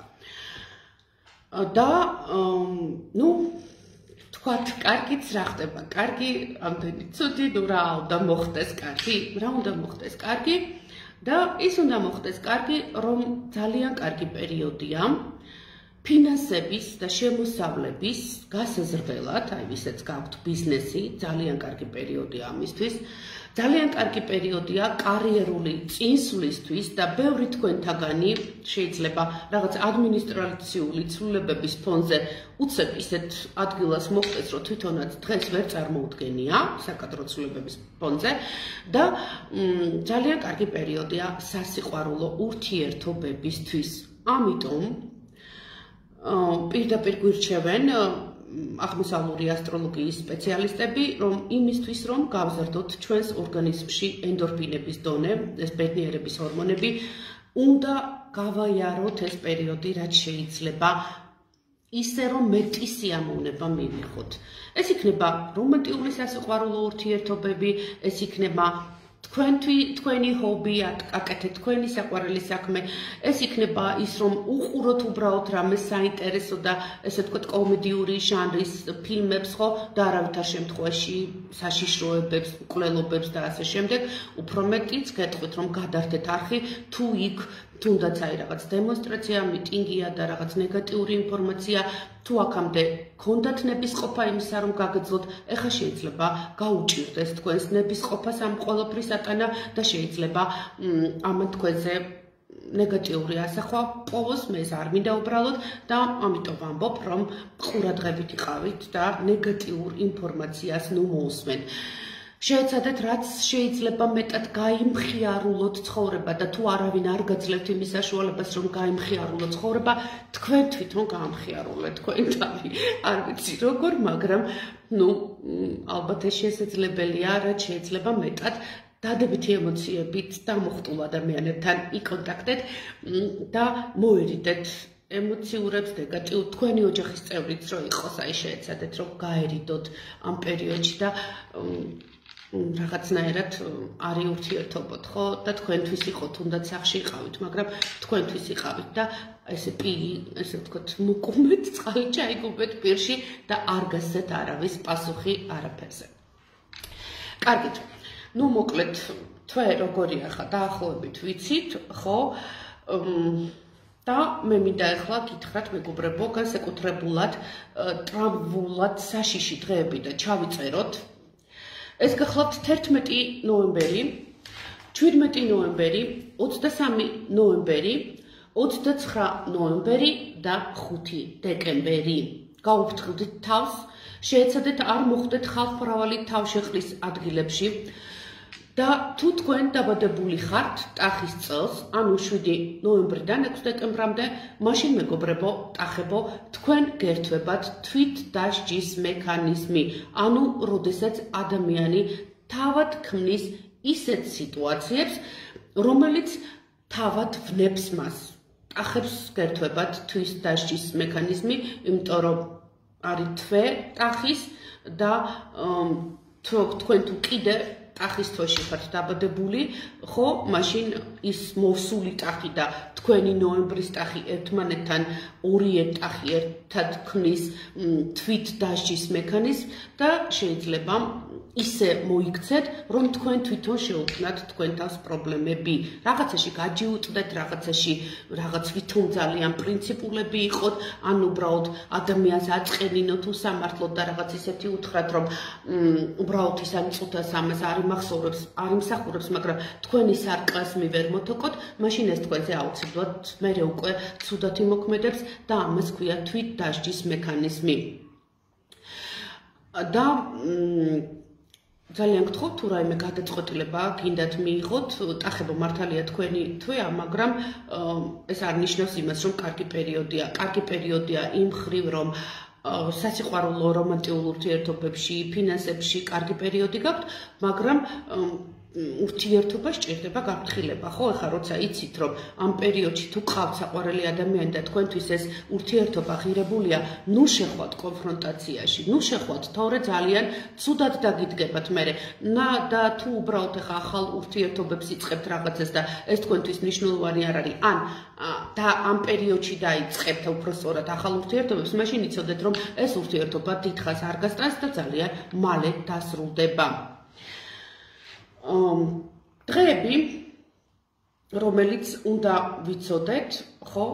და ნუ თქვათ, კარგიც რა ხდება, კარგი, ამდენი ცუდი, ნუ რა უნდა მოხდეს კარგი, რა უნდა მოხდეს კარგი და ის უნდა მოხდეს კარგი, რომ ძალიან კარგი პერიოდია ფინანსების და შემოსავლების გასაზრდელად, აი ვისაც გაქვთ ბიზნესი, ძალიან კარგი პერიოდია ამისთვის. ძალიან კარგი პერიოდია კარიერული წინსვლისთვის და ბევრი თქვენთაგანი შეიძლება რაღაც ადმინისტრაციული ცვლილებების ფონზე უცებ ისეთ ადგილას მოხდეს, რომ თვითონაც დღეს ვერ წარმოუდგენია საკადრო ცვლილებების ფონზე და ძალიან კარგი პერიოდია სასიყვარულო ურთიერთობებისთვის. ამიტომ პირდაპირ გვირჩევენ აღმოსავლური ასტროლოგიის სპეციალისტები, რომ იმისთვის, რომ გავზარდოთ ჩვენს ორგანიზმში ენდორფინების დონე, ეს ბედნიერების ჰორმონები, უნდა გავაიაროთ ეს პერიოდი, რაც შეიძლება ისე, რომ მეტი სიამოვნება მივიღოთ. ეს იქნება რომანტიკული სასიყვარულო ურთიერთობები, ეს იქნება თქვენი ჰობი, აკეთეთ თქვენი საყვარელი საქმე, ეს იქნება ის, რომ უყუროთ უბრალოდ რამე საინტერესო და ესე ვთქვათ კომედიური ჟანრის ფილმებს, ხო, და არავითარ შემთხვევაში საშიშროებებს, მკვლელობებს და ასე შემდეგ, უფრო მეტიც გეტყვით, რომ გადართეთ არხი, თუ იქ თუნდაც აი რაღაც დემონსტრაცია, მიტინგია და რაღაც ნეგატიური ინფორმაცია, თუ აქამდე გქონდათ ნებისყოფა იმისა, რომ გაგეძლოთ, ეხლა შეიძლება გაუჭირდეს თქვენს ნებისყოფას ამ ყველაფრის ატანა და შეიძლება ამან თქვენზე ნეგატიური ასახვა პოვოს, მე ეს არ მინდა უბრალოდ და ამიტომ ვამბობ, რომ ყურადღებით იყავით და ნეგატიურ ინფორმაციას ნუ მოусმენ. შეეცადეთ, რაც შეიძლება მეტად გაიმხიარულოთ ცხოვრება და თუ არავინ არ გაძლევთ იმის საშუალებას, რომ გაიმხიარულოთ ცხოვრება, თქვენ თვითონ გაამხიარულეთ თქვენ თავი. არ ვიცი როგორ, მაგრამ ნუ ალბათ ეს შესაძლებელია, რაც შეიძლება მეტად დადებითი ემოციებით დამუხტულ ადამიანებთან იკონტაქტეთ და მოერიდეთ ემოციურებს, ნეგატიურ თქვენი ოჯახის წევრიც რო იყოს, აი შეეცადეთ, რომ გაერიდოთ ამ პერიოდში და რაღაცნაირად არი ურთიერთობოთ, ხო? და თქვენთვის იყო, თუნდაც სახში იყავით, მაგრამ თქვენთვის იყავით და ესე პირი, ესე ვთქვათ, მოკუმეთ, წყალი ჩაიგუბეთ პირში და არ გასცეთ არავის პასუხი არაფერზე. კარგით. ნუ მოკლედ, თვე როგორია ხა, დაახლოებით ვიცით, ხო? და მე მინდა ახლა გითხრათ, მეგობრებო, განსაკუთრებულად ტრავმულად საშიში დღეები და ჩავიწეროთ. ეს გახლავთ თერთმეტი ნოემბერი, შვიდმეტი ნოემბერი, ოცდასამი ნოემბერი, ოცდაცხრა ნოემბერი და ხუთი დეკემბერი. გაუფრთხილდით თავს, შეეცადეთ არ მოხვდეთ ხალხმრავალი თავშეყრის ადგილებში და თუ თქვენ დაბადებული ხართ ტახის წელს, ანუ შვიდი ნოემბრიდან ექვსი დეკემბრამდე, მაშინ მეგობრებო, ტახებო, თქვენ გერთვებათ თვით დასჯის მექანიზმი, ანუ როდესაც ადამიანი თავად ქმნის ისეთ სიტუაციებს, რომელიც თავად ვნებს მას. ტახებს გერთვებათ თვის დასჯის მექანიზმი, იმიტომ რომ არის თვე ტახის და თქვენ თუ კიდე ტახის თვეში ხართ დაბადებული, ხო, მაშინ ის მოსული ტახი და თქვენი ნოემბრის ტახი ერთმანეთთან ორი ტახი ერთად ქმნის თვით დასჯის მექანიზმს და შეიძლება ისე მოიქცეთ, რომ თქვენ თვითონ შეუქმნათ თქვენ თავს პრობლემები. რაღაცაში გაჯიუტდეთ, რაღაცაში რაღაც ვითომ ძალიან პრინციპულები იყოთ, ან უბრალოდ ადამიანს აწყენინოთ უსამართლოდ და რაღაც ისეთი უთხრათ, რომ უბრალოდ ის ამ წუთას ამას არ იმახსოვრებს, არ იმსახურებს, მაგრამ თქვენი სარკაზმი ვერ მოთოკოთ, მაშინ ეს თქვენზე აუცილებლად მერე უკვე ცუდად იმოქმედებს და ამას ქვია თვით დასჯის მექანიზმი. და ძალიან გთხოვთ, თუ რაიმე გადაწყვეტილება გინდათ მიიღოთ, ტახებო მართალია თქვენი თვეა, მაგრამ ეს არ ნიშნავს იმას, რომ კარგი პერიოდია. კარგი პერიოდია იმ მხრივ, რომ სასიყვარულო რომანტიკულ ურთიერთობებში, ფინანსებში კარგი პერიოდი გაქვთ, მაგრამ ურთიერთობა სჭირდება გაფრთხილება, ხო? ეხლა როცა იცით, რომ ამ პერიოდში თუ გყავთ საყვარელი ადამიანი და თქვენთვის ეს ურთიერთობა ღირებულია, ნუ შეხვალთ კონფრონტაციაში, ნუ შეხვალთ, თორე ძალიან ცუდად დაგიდგებათ მერე. და თუ უბრალოდ ეხლა ახალ ურთიერთობებს იწყებთ რაღაცას და ეს თქვენთვის მნიშვნელოვანი არ არის, ან და ამ პერიოდში დაიწყებთ უფრო სწორად ახალ ურთიერთობებს, მაშინ იცოდეთ, რომ ეს ურთიერთობა დიდხანს არ გასტანს და ძალიან მალე დასრულდება. დღეები, რომელიც უნდა ვიცოდეთ, ხო?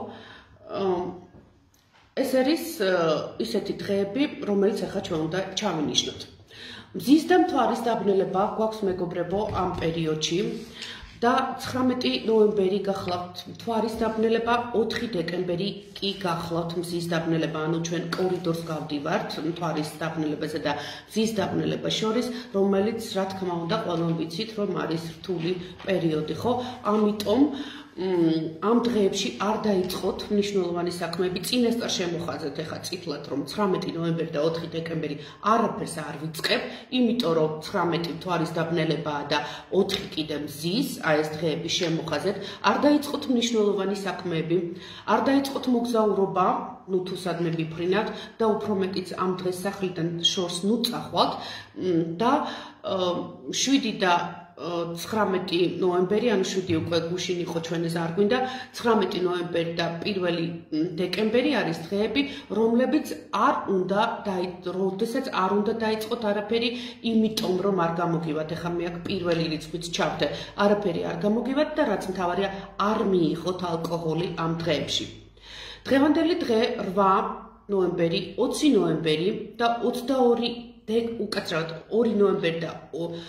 ეს არის ისეთი დღეები, რომელიც ახლა ჩვენ უნდა ჩავინიშნოთ. მზის და მთვარის დაბნელება გვაქვს მეგობრებო ამ პერიოდში და ცხრამეტი ნოემბერი გახლავთ მთვარის დაბნელება, ოთხი დეკემბერი კი გახლავთ მზის დაბნელება, ანუ ჩვენ კორიდორს გავდივართ მთვარის დაბნელებასა და მზის დაბნელებას შორის, რომელიც რა თქმა უნდა ყველამ ვიცით, რომ არის რთული პერიოდი, ხო? ამიტომ ამ დღეებში არ დაიწყოთ მნიშვნელოვანი საქმეები, წინასწარ შემოხაზეთ ეხა წითლად, რომ ცხრამეტი ნოემბერი და ოთხი დეკემბერი არაფერს არ ვიწყებ, იმიტომ რომ ცხრამეტი მთვარის დაბნელებაა და ოთხი კიდე მზის, აი ეს დღეები შემოხაზეთ, არ დაიწყოთ მნიშვნელოვანი საქმეები, არ დაიწყოთ მოგზაურობა, ნუ თუ სადმე მიფრინავთ და უფრო მეტიც ამ დღეს სახლიდან შორს ნუ წახვალთ და შვიდი და ცხრამეტი ნოემბერი, ანუ შვიდი უკვე გუშინ იყო ჩვენ ეს არ გვინდა, ცხრამეტი ნოემბერი და პირველი დეკემბერი არის დღეები, რომლებიც არ უნდა როდესაც არ უნდა დაიწყოთ არაფერი, იმიტომ რომ არ გამოგივათ, ეხლა მე აქ პირველი რიცხვიც ჩავდე, არაფერი არ გამოგივათ და რაც მთავარია, არ მიიღოთ ალკოჰოლი ამ დღეებში. დღევანდელი დღე რვა ნოემბერი, ოცი ნოემბერი და ოცდაორი უკაცრავად ორი ნოემბერი და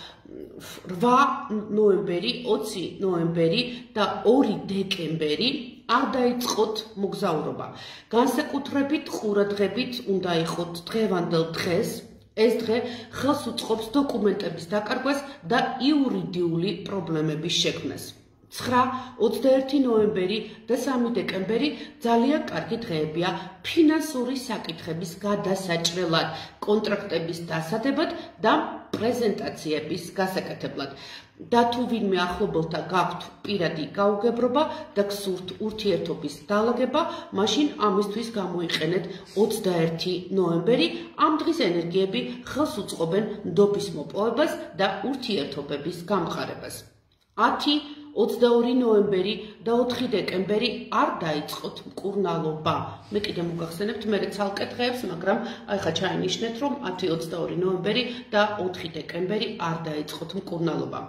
რვა ნოემბერი, ოცი ნოემბერი და ორი დეკემბერი არ დაიწყოთ მოგზაურობა. განსაკუთრებით ყურადღებით უნდა იყოთ დღევანდელ დღეს. ეს დღე ხელს უწყობს დოკუმენტების დაკარგვას და იურიდიული პრობლემების შექმნას. ცხრა, ოცდაერთი ნოემბერი და სამი დეკემბერი ძალიან კარგი დღეებია ფინანსური საკითხების გადასაჭრელად, კონტრაქტების დასადებად და პრეზენტაციების გასაკეთებლად. და თუ ვინმე ახლობელთა გაქვთ პირადი გაუგებრობა და გსურთ ურთიერთობის დალაგება, მაშინ ამისთვის გამოიყენეთ ოცდაერთი ნოემბერი. ამ დღის ენერგიები ხელს უწყობენ ნდობის მოპოვებას და ურთიერთობების გამყარებას. ათი, ოცდაორი ნოემბერი და ოთხი დეკემბერი არ დაიწყოთ მკურნალობა. მე კიდე მოგახსენებთ მე ცალკე დღეებს, მაგრამ ახლა ჩაინიშნეთ, რომ ათი, ოცდაორი ნოემბერი და ოთხი დეკემბერი არ დაიწყოთ მკურნალობა.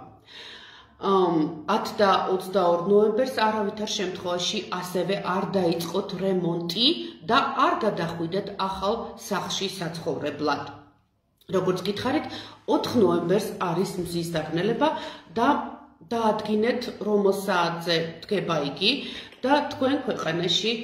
ათი და ოცდაორ ნოემბერს არავითარ შემთხვევაში ასევე არ დაიწყოთ რემონტი და არ გადახვიდეთ ახალ სახლში საცხოვრებლად. როგორც გითხარით, ოთხ ნოემბერს არის მზის დაბნელება და დაადგინეთ რომელ საათზე დგება იგი და თქვენ ქვეყანაში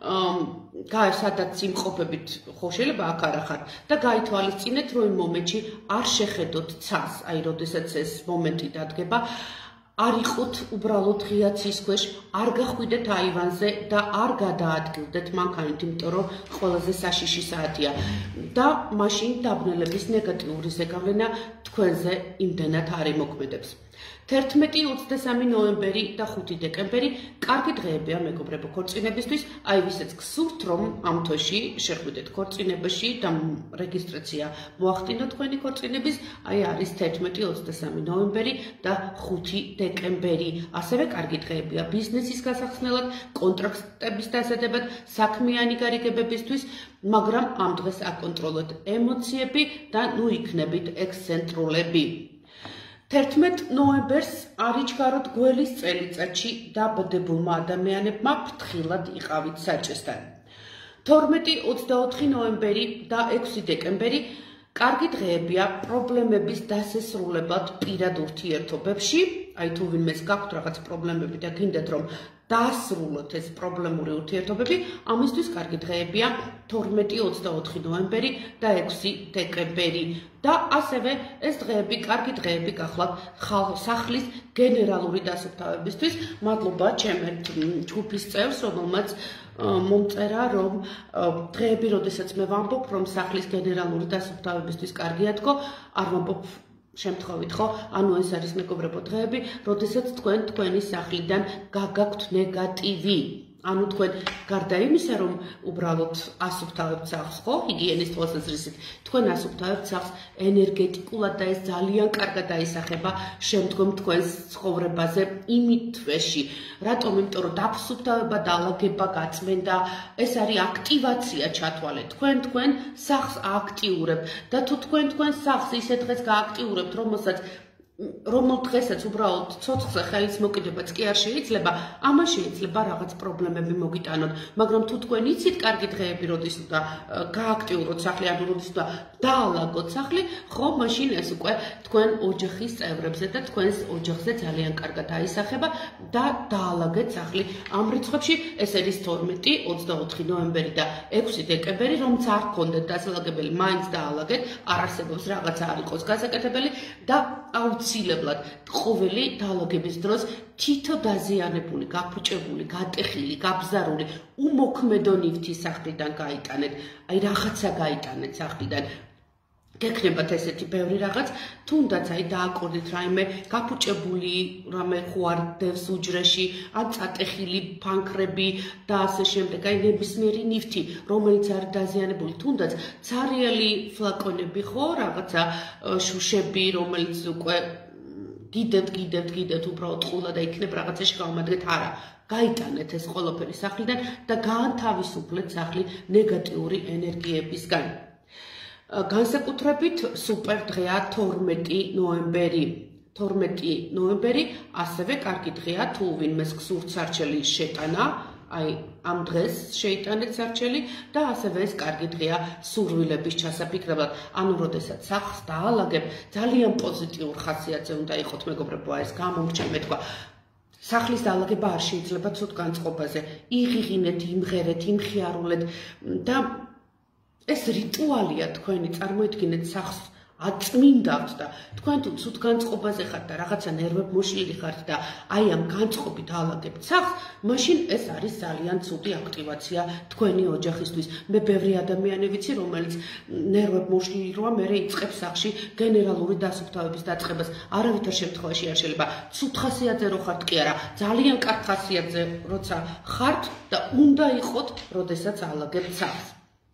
სადაც იმყოფებით, ხო შეიძლება აქ არ ახარ და გაითვალისწინეთ, რომ იმ მომენტში არ შეხედოთ ცას, აი როდესაც ეს მომენტი დადგება, არ იყოთ უბრალოდ ღია ცის ქვეშ, არ გახვიდეთ აივანზე და არ გადაადგილდეთ მანქანით, იმიტომ რომ ყველაზე საშიში საათია და მაშინ დაბნელების ნეგატიური ზეგავლენა თქვენზე იმდენად არ იმოქმედებს. თერთმეტი ოცდასამი ნოემბერი და ხუთი დეკემბერი კარგი დღეებია მეგობრებო ქორწინებისთვის. აი ვისაც გსურთ რომ ამ თვეში შეხვიდეთ ქორწინებაში და რეგისტრაცია მოახდინოთ თქვენი ქორწინების, აი არის თერთმეტი ოცდასამი ნოემბერი და ხუთი დეკემბერი. ასევე კარგი დღეებია ბიზნესის გასახსნელად, კონტრაქტების დასადებად, საქმიანი გარიგებებისთვის, მაგრამ ამ დღეს აკონტროლოთ ემოციები და ნუ იქნებით ექსცენტრულები. თერთმეტ ნოემბერს არიჩქაროთ გველის წელიწადში დაბადებულმა ადამიანებმა ფრთხილად იყავით საჭესთან. თორმეტი ოცდაოთხი ნოემბერი და ექვსი დეკემბერი კარგი დღეებია პრობლემების დასესრულებლად პირად ურთიერთობებში. აი თუ ვინმეს გაქვთ რაღაც პრობლემები და გინდათ რომ დაასრულოთ ეს პრობლემური ურთიერთობები, ამისთვის კარგი დღეებია თორმეტი ოცდაოთხი ნოემბერი და ექვსი დეკემბერი. და ასევე ეს დღეები კარგი დღეები გახლავთ სახლის გენერალური დასუფთავებისთვის. მადლობა ჩემ ერთ ჯგუფის წევრს, რომელმაც მომწერა რომ დღეები, როდესაც მე ვამბობ რომ სახლის გენერალური დასუფთავებისთვის კარგია თქო, არ ვამბობ შემთხვევით ხო, ანუ ეს არის მეგობრებო დღეები, როდესაც თქვენ თქვენი სახლიდან გაგაქვთ ნეგატივი. ანუ თქვენ გარდა იმისა რომ უბრალოდ ასუფთავებთ სახლს ხო, ჰიგიენის თვალსაზრისით, თქვენ ასუფთავებთ სახლს ენერგეტიკულად და ეს ძალიან კარგად დაისახება შემდგომ თქვენს ცხოვრებაზე იმით თვეში. რატომ? იმიტომ რომ დასუფთავება, დაალაგება, გაწმენდა, ეს არის აქტივაცია ჩათვალეთ. თქვენ თქვენ სახლს ააქტიურებთ და თუ თქვენ თქვენ სახლს ისე დღეს გააქტიურებთ, რომელსაც რომელ დღესაც უბრალოდ ცოცხლზე ხელის მოკიდებაც კი არ შეიძლება, ამან შეიძლება რაღაც პრობლემები მოგიტანოთ, მაგრამ თუ თქვენ იცით კარგი დღეები როდის და გააქტიუროთ სახლი, ანუ როდის და დაალაგოთ სახლი, ხო, მაშინ ეს უკვე თქვენ ოჯახის წევრებზე და თქვენს ოჯახზე ძალიან კარგად აისახება და დაალაგეთ სახლი. ამ რიცხვებში ეს არის თორმეტი ოცდაოთხი ნოემბერი და ექვსი დეკემბერი, რომც არ გქონდეთ დასალაგებელი, მაინც დაალაგეთ, არ არსებობს რაღაცა არ იყოს გასაკეთებელი და აუცილებლად ყოველი დაალაგების დროს თითო დაზიანებული, გაფუჭებული, გატეხილი, გაბზარული, უმოქმედო ნივთი სახლიდან გაიტანეთ. აი რაღაცა გაიტანეთ სახლიდან. გექნებათ ესეთი ბევრი რაღაც, თუნდაც აი დააკორდით რაიმე გაფუჭებული რამე ხوارდევს უჯრეში, ან წატეხილი ფანქრები და ასე შემდეგ, აი ნებისმიერი ნივთი, რომელიც არის დაზიანებული, თუნდაც ცარიელი ფლაკონები ხო, რაღაცა შუშები, რომელიც უკვე გიდებთ, გიდებთ, გიდებთ, უბრალოდ ყულა და იქნებ რაღაცაში გავამადგეთ, არა. გაიტანეთ ეს ყველაფერი სახლიდან და გაანთავისუფლეთ სახლი ნეგატიური ენერგიებისგან. განსაკუთრებით სუპერ დღეა თორმეტი ნოემბერი. თორმეტი ნოემბერი ასევე კარგი დღეა თუ ვინმეს გსურთ სარჩელი შეტანა, აი ამ დღეს შეიტანეთ სარჩელი და ასევე ეს კარგი დღეა სურვილების ჩასაფიქრებლად. ანუ როდესაც სახლს დაალაგებ, ძალიან პოზიტიურ ხასიათზე უნდა იყოთ მეგობრებო, ეს გამომრჩა მე თქვა. სახლის დაალაგება არ შეიძლება ცუდ განწყობაზე. იღიღინეთ, იმღერეთ, იმხიარულეთ და ეს რიტუალია თქვენი, წარმოიდგინეთ სახლს აწმინდავთ და თქვენ თუ ცუდ განწყობაზე ხართ და რაღაცა ნერვებმოშლილი ხართ და აი ამ განწყობით აალაგებთ სახლს, მაშინ ეს არის ძალიან ცუდი აქტივაცია თქვენი ოჯახისთვის. მე ბევრი ადამიანი ვიცი, რომელიც ნერვებმოშლილი როა, მერე იწყებს სახლში გენერალური დასუფთავების დაწყებას. არავითარ შემთხვევაში არ შეიძლება. ცუდ ხასიათზე რო ხართ კი არა, ძალიან კარგ ხასიათზე როცა ხართ და უნდა იყოთ, როდესაც აალაგებთ სახლს.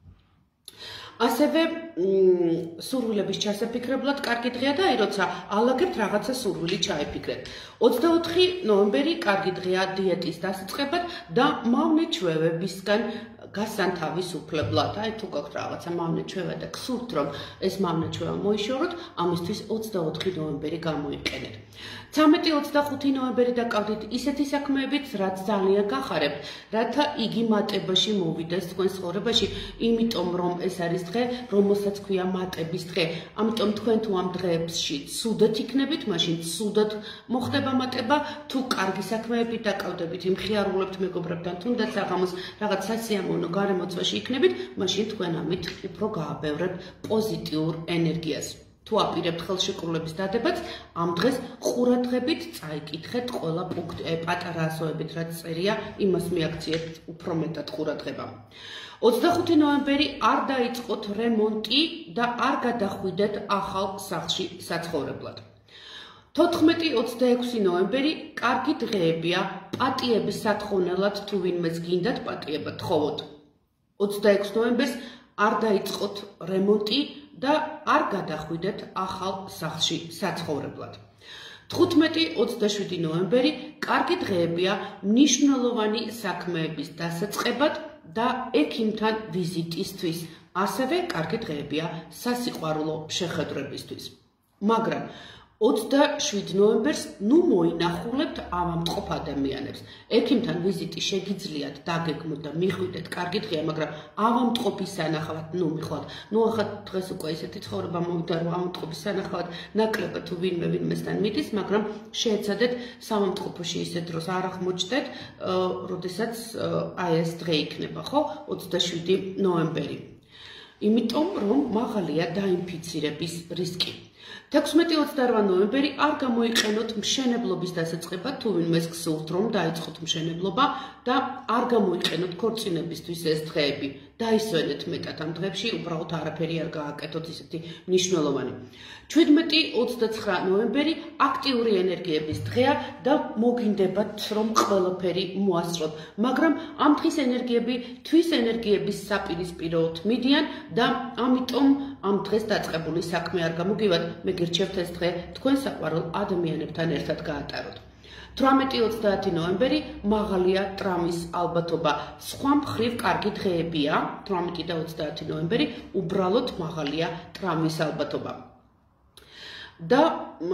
ასევე სურვილების ჩასაფიქრებლად კარგი დღეა და აი როცა აალაგებთ რაღაცა სურვილი ჩაიფიქრეთ. ოცდაოთხი ნოემბერი კარგი დღეა დიეტის დასაწყებად და მავნე ჩვევებისგან გასანთავისუფლებლად. აი თუ გაქვთ რაღაცა მავნე ჩვევა და გსურთ რომ ეს მავნე ჩვევა მოიშოროთ, ამისთვის ოცდაოთხი ნოემბერი გამოიყენეთ. ცამეტი ოცდახუთი ნოემბერი დაკავდით ისეთი საქმეებით, რაც ძალიან გახარებთ, რათა იგი მატებაში მოვიდეს თქვენ ცხოვრებაში, იმიტომ რომ ეს არის დღე, რომელსაც ქვია მატების დღე. ამიტომ თქვენ თუ ამ დღეებში ცუდად იქნებით, მაშინ ცუდად მოხდება მატება, თუ კარგი საქმეებით დაკავდებით, იმხიარულებთ მეგობრებთან, თუნდაც საღამოს რაღაც სასიამოვნო გარემოცვაში იქნებით, მაშინ თქვენ ამით უფრო გააბევრებთ პოზიტიურ ენერგიას. თუ აპირებთ ხელშეკრულების დადებაც, ამ დღეს ყურადღებით წაიკითხეთ ყველა პუნქტი, პატარა ასოებით რაც წერია, იმას მიაქციეთ უფრო მეტად ყურადღება. ოცდახუთი ნოემბერი არ დაიწყოთ რემონტი და არ გადახვიდეთ ახალ სახლში საცხოვრებლად. თოთხმეტი ოცდაექვსი ნოემბერი კარგი დღეებია პატიების სათხოვნელად თუ ვინმეს გინდათ პატიება თხოვოთ. ოცდაექვსი ნოემბერს არ დაიწყოთ რემონტი და არ გადახვიდეთ ახალ სახლში საცხოვრებლად. თხუთმეტი ოცდაშვიდი ნოემბერი კარგი დღეებია მნიშვნელოვანი საქმეების დასაწყებად და ექიმთან ვიზიტისთვის. ასევე კარგი დღეებია სასიყვარულო შეხვედრებისთვის. მაგრამ ოცდაშვიდი ნოემბერს ნუ მოინახულებთ ავადმყოფ ადამიანებს. ექიმთან ვიზიტი შეგიძლიათ დაგეგმოთ და მიხვიდეთ, კარგი დღეა, მაგრამ ავადმყოფის სანახავად ნუ მიხვალთ. ნუ ახლა დღეს უკვე ესეთი ცხოვრება მოვიდა, რომ ავადმყოფის სანახავად ნაკლებად თუ ვინმე ვინმესთან მიდის, მაგრამ შეეცადეთ სამავადმყოფოში ისეთ დროს არ აღმოჩნდეთ, როდესაც აი ეს დღე იქნება, ხო? ოცდაშვიდი ნოემბერი. იმიტომ რომ მაღალია დაინფიცირების რისკი. თექვსმეტი ოცდარვა ნოემბერი არ გამოიყენოთ მშენებლობის დასაწყებად თუ ვინმეს გსურთ რომ დაიწყოთ მშენებლობა და არ გამოიყენოთ ქორწინებისთვის ეს დღეები. დაისვენეთ მეტად ამ დღეებში, უბრალოდ არაფერი არ გააკეთოთ ისეთი მნიშვნელოვანი. ჩვიდმეტი ოცდაცხრა ნოემბერი აქტიური ენერგიების დღეა და მოგინდებათ რომ ყველაფერი მოასწროთ, მაგრამ ამ დღის ენერგიები თვის ენერგიების საპირისპიროდ მიდიან და ამიტომ ამ დღეს დაწყებული საქმე არ გამოგივათ, მე გირჩევთ ეს დღე თქვენ საყვარელ ადამიანებთან ერთად გაატაროთ. თვრამეტი ოცდაათი ნოემბერი მაღალია ტრამვის ალბათობა. სხვა მხრივ კარგი დღეებია, თვრამეტი და ოცდაათი ნოემბერი უბრალოდ მაღალია ტრამვის ალბათობა. და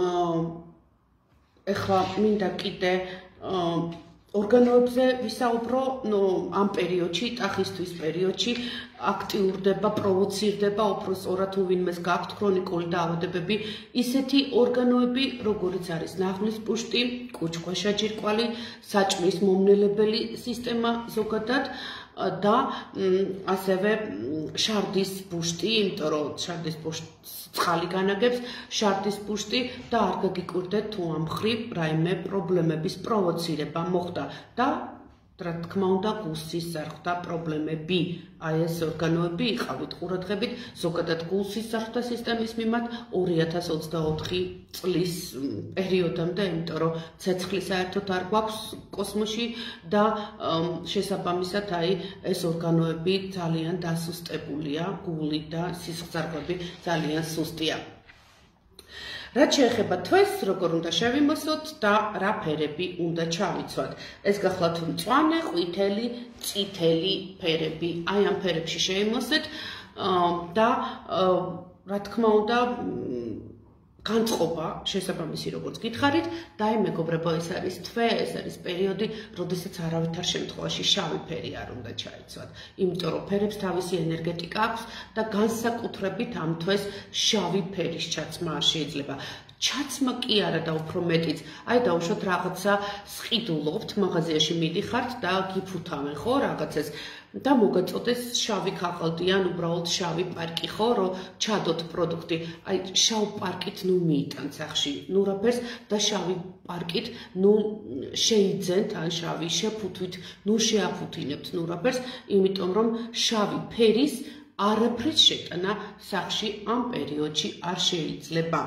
ეხლა მინდა კიდე ორგანოებზე ვისაუბრო, ნუ ამ პერიოდში, ტახისთვის პერიოდში აქტიურდება, პროვოცირდება, უფრო სწორად თუ ვინმეს გაქვთ ქრონიკული დაავადებები, ისეთი ორგანოები, როგორიც არის ნახვის პუშტი, კუჭქვეშა ჯირკვალი, საჭმლის მომნელებელი სისტემა ზოგადად და ასევე შარდის პუშტი, იმიტომ რომ შარდის პუშტს წყალი განაგებს, შარდის პუშტი და არ გაგიკვირდეთ თუ ამ მხრივ რაიმე პრობლემების პროვოცირება მოხდა და რა თქმა უნდა გულსის სარღვთა პრობლემები. აი ეს ორგანოები იყავით ყურადღებით, ზოგადად გულსის სარღვთა სისტემის მიმართ ორი ათას ოცდაოთხი წლის პერიოდამდე, იმიტომ რომ ცეცხლი საერთოდ არ გვაქვს კოსმოსში და შესაბამისად აი ეს ორგანოები ძალიან დასუსტებულია, გული და სისხლძარღვები ძალიან სუსტია. რაც შეეხება თვეს, როგორ უნდა შევიმოსოთ და რა ფერები უნდა ჩავიცვათ. ეს გახლავთ მწვანე, ყვითელი, წითელი ფერები. აი ამ ფერებში შეიმოსეთ და რა თქმა უნდა განწყობა შესაბამისი როგორც გითხარით და აი მეგობრებო, ეს არის თვე, ეს არის პერიოდი, როდესაც არავითარ შემთხვევაში შავი ფერი არ უნდა ჩაიცვათ. იმიტომ რომ ფერებს თავისი ენერგეტიკა აქვს და განსაკუთრებით ამ თვეს შავი ფერის ჩაცმა არ შეიძლება. ჩაცმა კი არა და უფრო მეტიც, აი დაუშვათ რაღაცა სყიდულობთ, მაღაზიაში მიდიხართ და გიფუთავენ ხო რაღაცას და მოგაწოდეს შავი ქაღალდი ან უბრალოდ შავი პარკი ხო, რომ ჩადოთ პროდუქტი. აი შავ პარკით ნუ მიიტანთ სახში ნურაფერს და შავი პარკით ნუ შეიძენთ ან შავი შეფუთვით ნუ შეაფუთინებთ ნურაფერს, იმიტომ რომ შავი ფერის არაფრის შეტანა სახში ამ პერიოდში არ შეიძლება.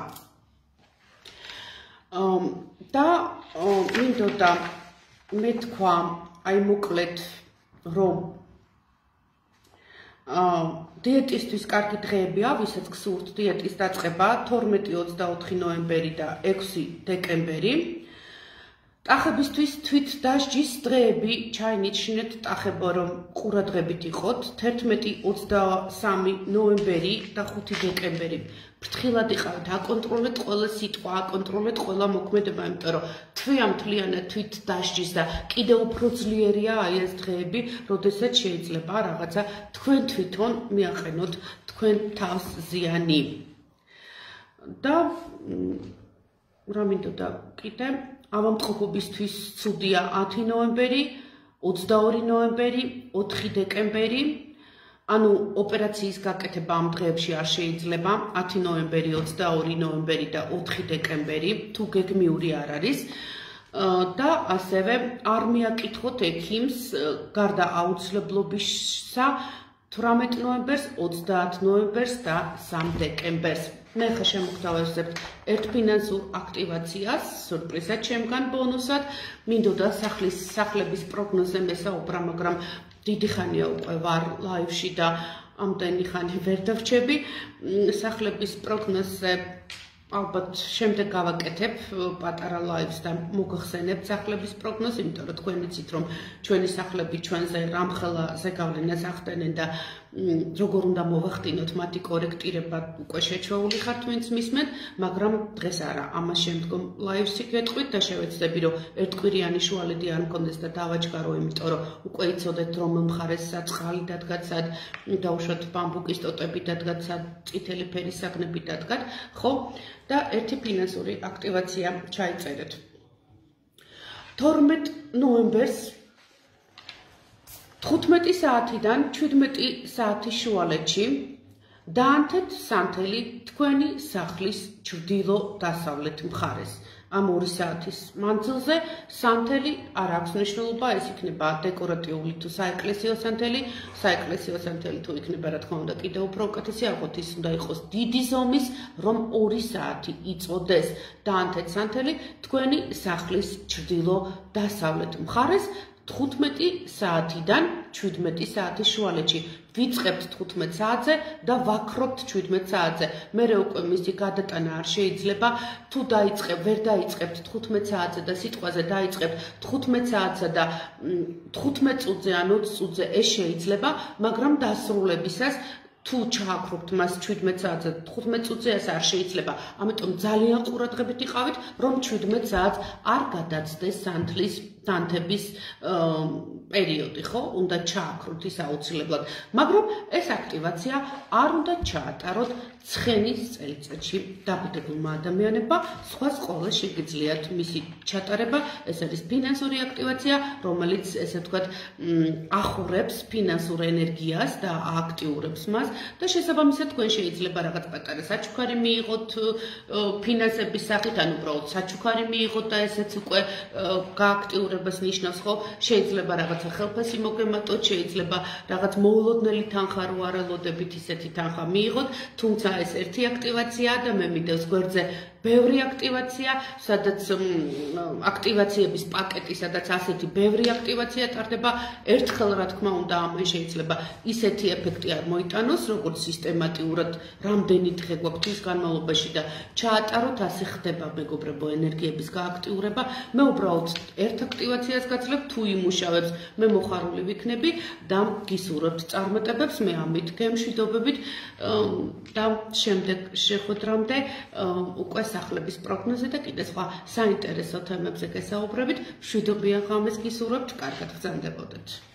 და მინდოდა მეთქვა, აი მოკლედ რომ დიეტისტვის კარგი დღეებია, ვისაც გსურთ დიეტის დაწყება, თორმეტი ოცდაოთხი ნოემბერი და ექვსი დეკემბერი. ტახებისთვის თვით დასჯის დღეები ჩაინიშნეთ ტახება რომ ყურადღებით იყოთ, თერთმეტი ოცდასამი ნოემბერი და ხუთი დეკემბერი. ფრთხილად იყავით, აკონტროლეთ ყველა სიტყვა, აკონტროლეთ ყველა მოქმედება, იმიტომ რომ თვია მთლიანად თვით დასჯის და კიდევ უფრო ძლიერია აი ეს დღეები, როდესაც შეიძლება რაღაცა თქვენ თვითონ მიაყენოთ თქვენ თავს ზიანი. და რა მინდოდა კიდე ავადმყოფობისთვის ცუდია ათი ნოემბერი, ოცდაორი ნოემბერი, ოთხი დეკემბერი. ანუ ოპერაციის გაკეთება ამ დღეებში არ შეიძლება, ათი ნოემბერი, ოცდაორი ნოემბერი და ოთხი დეკემბერი, თუ გეგმიური არ არის. და ასევე არ მიაკითხოთ ექიმს გარდა აუცილებლობისა თვრამეტ ნოემბერს, ოცდაათ ნოემბერს და სამ დეკემბერს. მე ხა შემოგთავაზებთ ერთ ფინანსურ აქტივაციას, სურპრიზად ჩემგან ბონუსად. მინდოდა სახლის სახლების პროგნოზზე მესაუბრა, მაგრამ დიდი ხანია უკვე ვარ ლაივში და ამდენი ხანი ვერ დავრჩები. სახლების პროგნოზზე ალბათ შემდეგ გავაკეთებ პატარა ლაივს და მოგხსენებთ სახლების პროგნოზს, იმიტომ რომ თქვენ იცით რომ ჩვენი სახლები ჩვენზე რამხელა ზეგავლენას ახდენენ და როგორ უნდა მოვახდინოთ მათი კორექტირება უკვე შეჩვეული ხართ ვინც მისმენთ, მაგრამ დღეს არა, ამას შემდგომ ლაივსი გეტყვით და შევეცდები რომ ერთკვირიანი შუალედი არ მქონდეს და დავაჩქარო, იმიტომ რომ უკვე იცოდეთ რომელ მხარეს საწყალი დადგათ, სად დავუშვათ ბამბუკის ტოტები დადგათ, სად წითელი ფერის საგნები დადგათ, ხო? და ერთი ფინანსური აქტივაცია ჩაიწერეთ. თორმეტ ნოემბერს თხუთმეტი საათიდან ჩვიდმეტი საათის შუალედში დაანთეთ სანთელი თქვენი სახლის ჩრდილო-დასავლეთ მხარეს. ამ ორი საათის მანძილზე სანთელი არ აქვს მნიშვნელობა, ეს იქნება დეკორატიული თუ საეკლესიო სანთელი, საეკლესიო სანთელი თუ იქნება რა თქმა უნდა კიდევ უფრო უკეთესი, აღოთ ის უნდა იყოს დიდი ზომის, რომ ორი საათი იწოდეს. დაანთეთ სანთელი თქვენი სახლის ჩრდილო-დასავლეთ მხარეს თხუთმეტი საათიდან ჩვიდმეტი საათის შუალედში. ვიწყებთ თხუთმეტ საათზე და ვაქრობთ ჩვიდმეტ საათზე. მერე უკვე მისი გადატანა არ შეიძლება. თუ დაიწყებ, ვერ დაიწყებთ თხუთმეტ საათზე და სიტყვაზე დაიწყებთ თხუთმეტ საათსა და თხუთმეტ წუთზე ან ოცი წუთზე ეს შეიძლება, მაგრამ დასრულებისას თუ ჩააქრობთ მას ჩვიდმეტ საათზე, თხუთმეტ წუთზე ეს არ შეიძლება. ამიტომ ძალიან ყურადღებით იყავით, რომ ჩვიდმეტ საათს არ გადაცდეს სანთლის დანთების პერიოდი, ხო? უნდა ჩააქროთ ის აუცილებლად. მაგრამ ეს აქტივაცია არ უნდა ჩაატაროთ ცხენის წელიწადში დაბადებულმა ადამიანებმა, სხვას ყველა შეგიძლიათ მისი ჩატარება. ეს არის ფინანსური აქტივაცია, რომელიც ესე ვთქვათ, ახურებს ფინანსურ ენერგიას და ააქტიურებს მას და შესაბამისად თქვენ შეიძლება რაღაც პატარა საჩუქარი მიიღოთ ფინანსების სახით, ან უბრალოდ საჩუქარი მიიღოთ და ესეც უკვე გააქტიურებას ნიშნავს, ხო? შეიძლება რაღაცა ხელფასი მოგემატოთ, შეიძლება რაღაც მოულოდნელი თანხა რო არ ელოდებით ისეთი თანხა მიიღოთ, თუმცა ეს ერთი აქტივაციაა და მე მიდევს გვერდზე ბევრი აქტივაცია, სადაც აქტივაციების პაკეტი, სადაც ასეთი ბევრი აქტივაცია ტარდება. ერთხელ რა თქმა უნდა ამან შეიძლება ისეთი ეფექტი არ მოიტანოს, როგორც სისტემატიურად რამდენი დღე გვაქვს თვის განმავლობაში და ჩაატაროთ, ასე ხდება მეგობრებო ენერგიების გააქტიურება. მე უბრალოდ ერთ აქტივაციას გაძლევ, თუ იმუშავებს, მე მოხარული ვიქნები და გისურვებთ წარმატებებს, მე ამით გემშვიდობებით და შემდეგ შეხვედრამდე უკვე სახლების პროგნოზე და კიდე სხვა საინტერესო თემებზე გესაუბრებით. მშვიდობიან ღამეს გისურვებთ, კარგად გრძანდებოდეთ.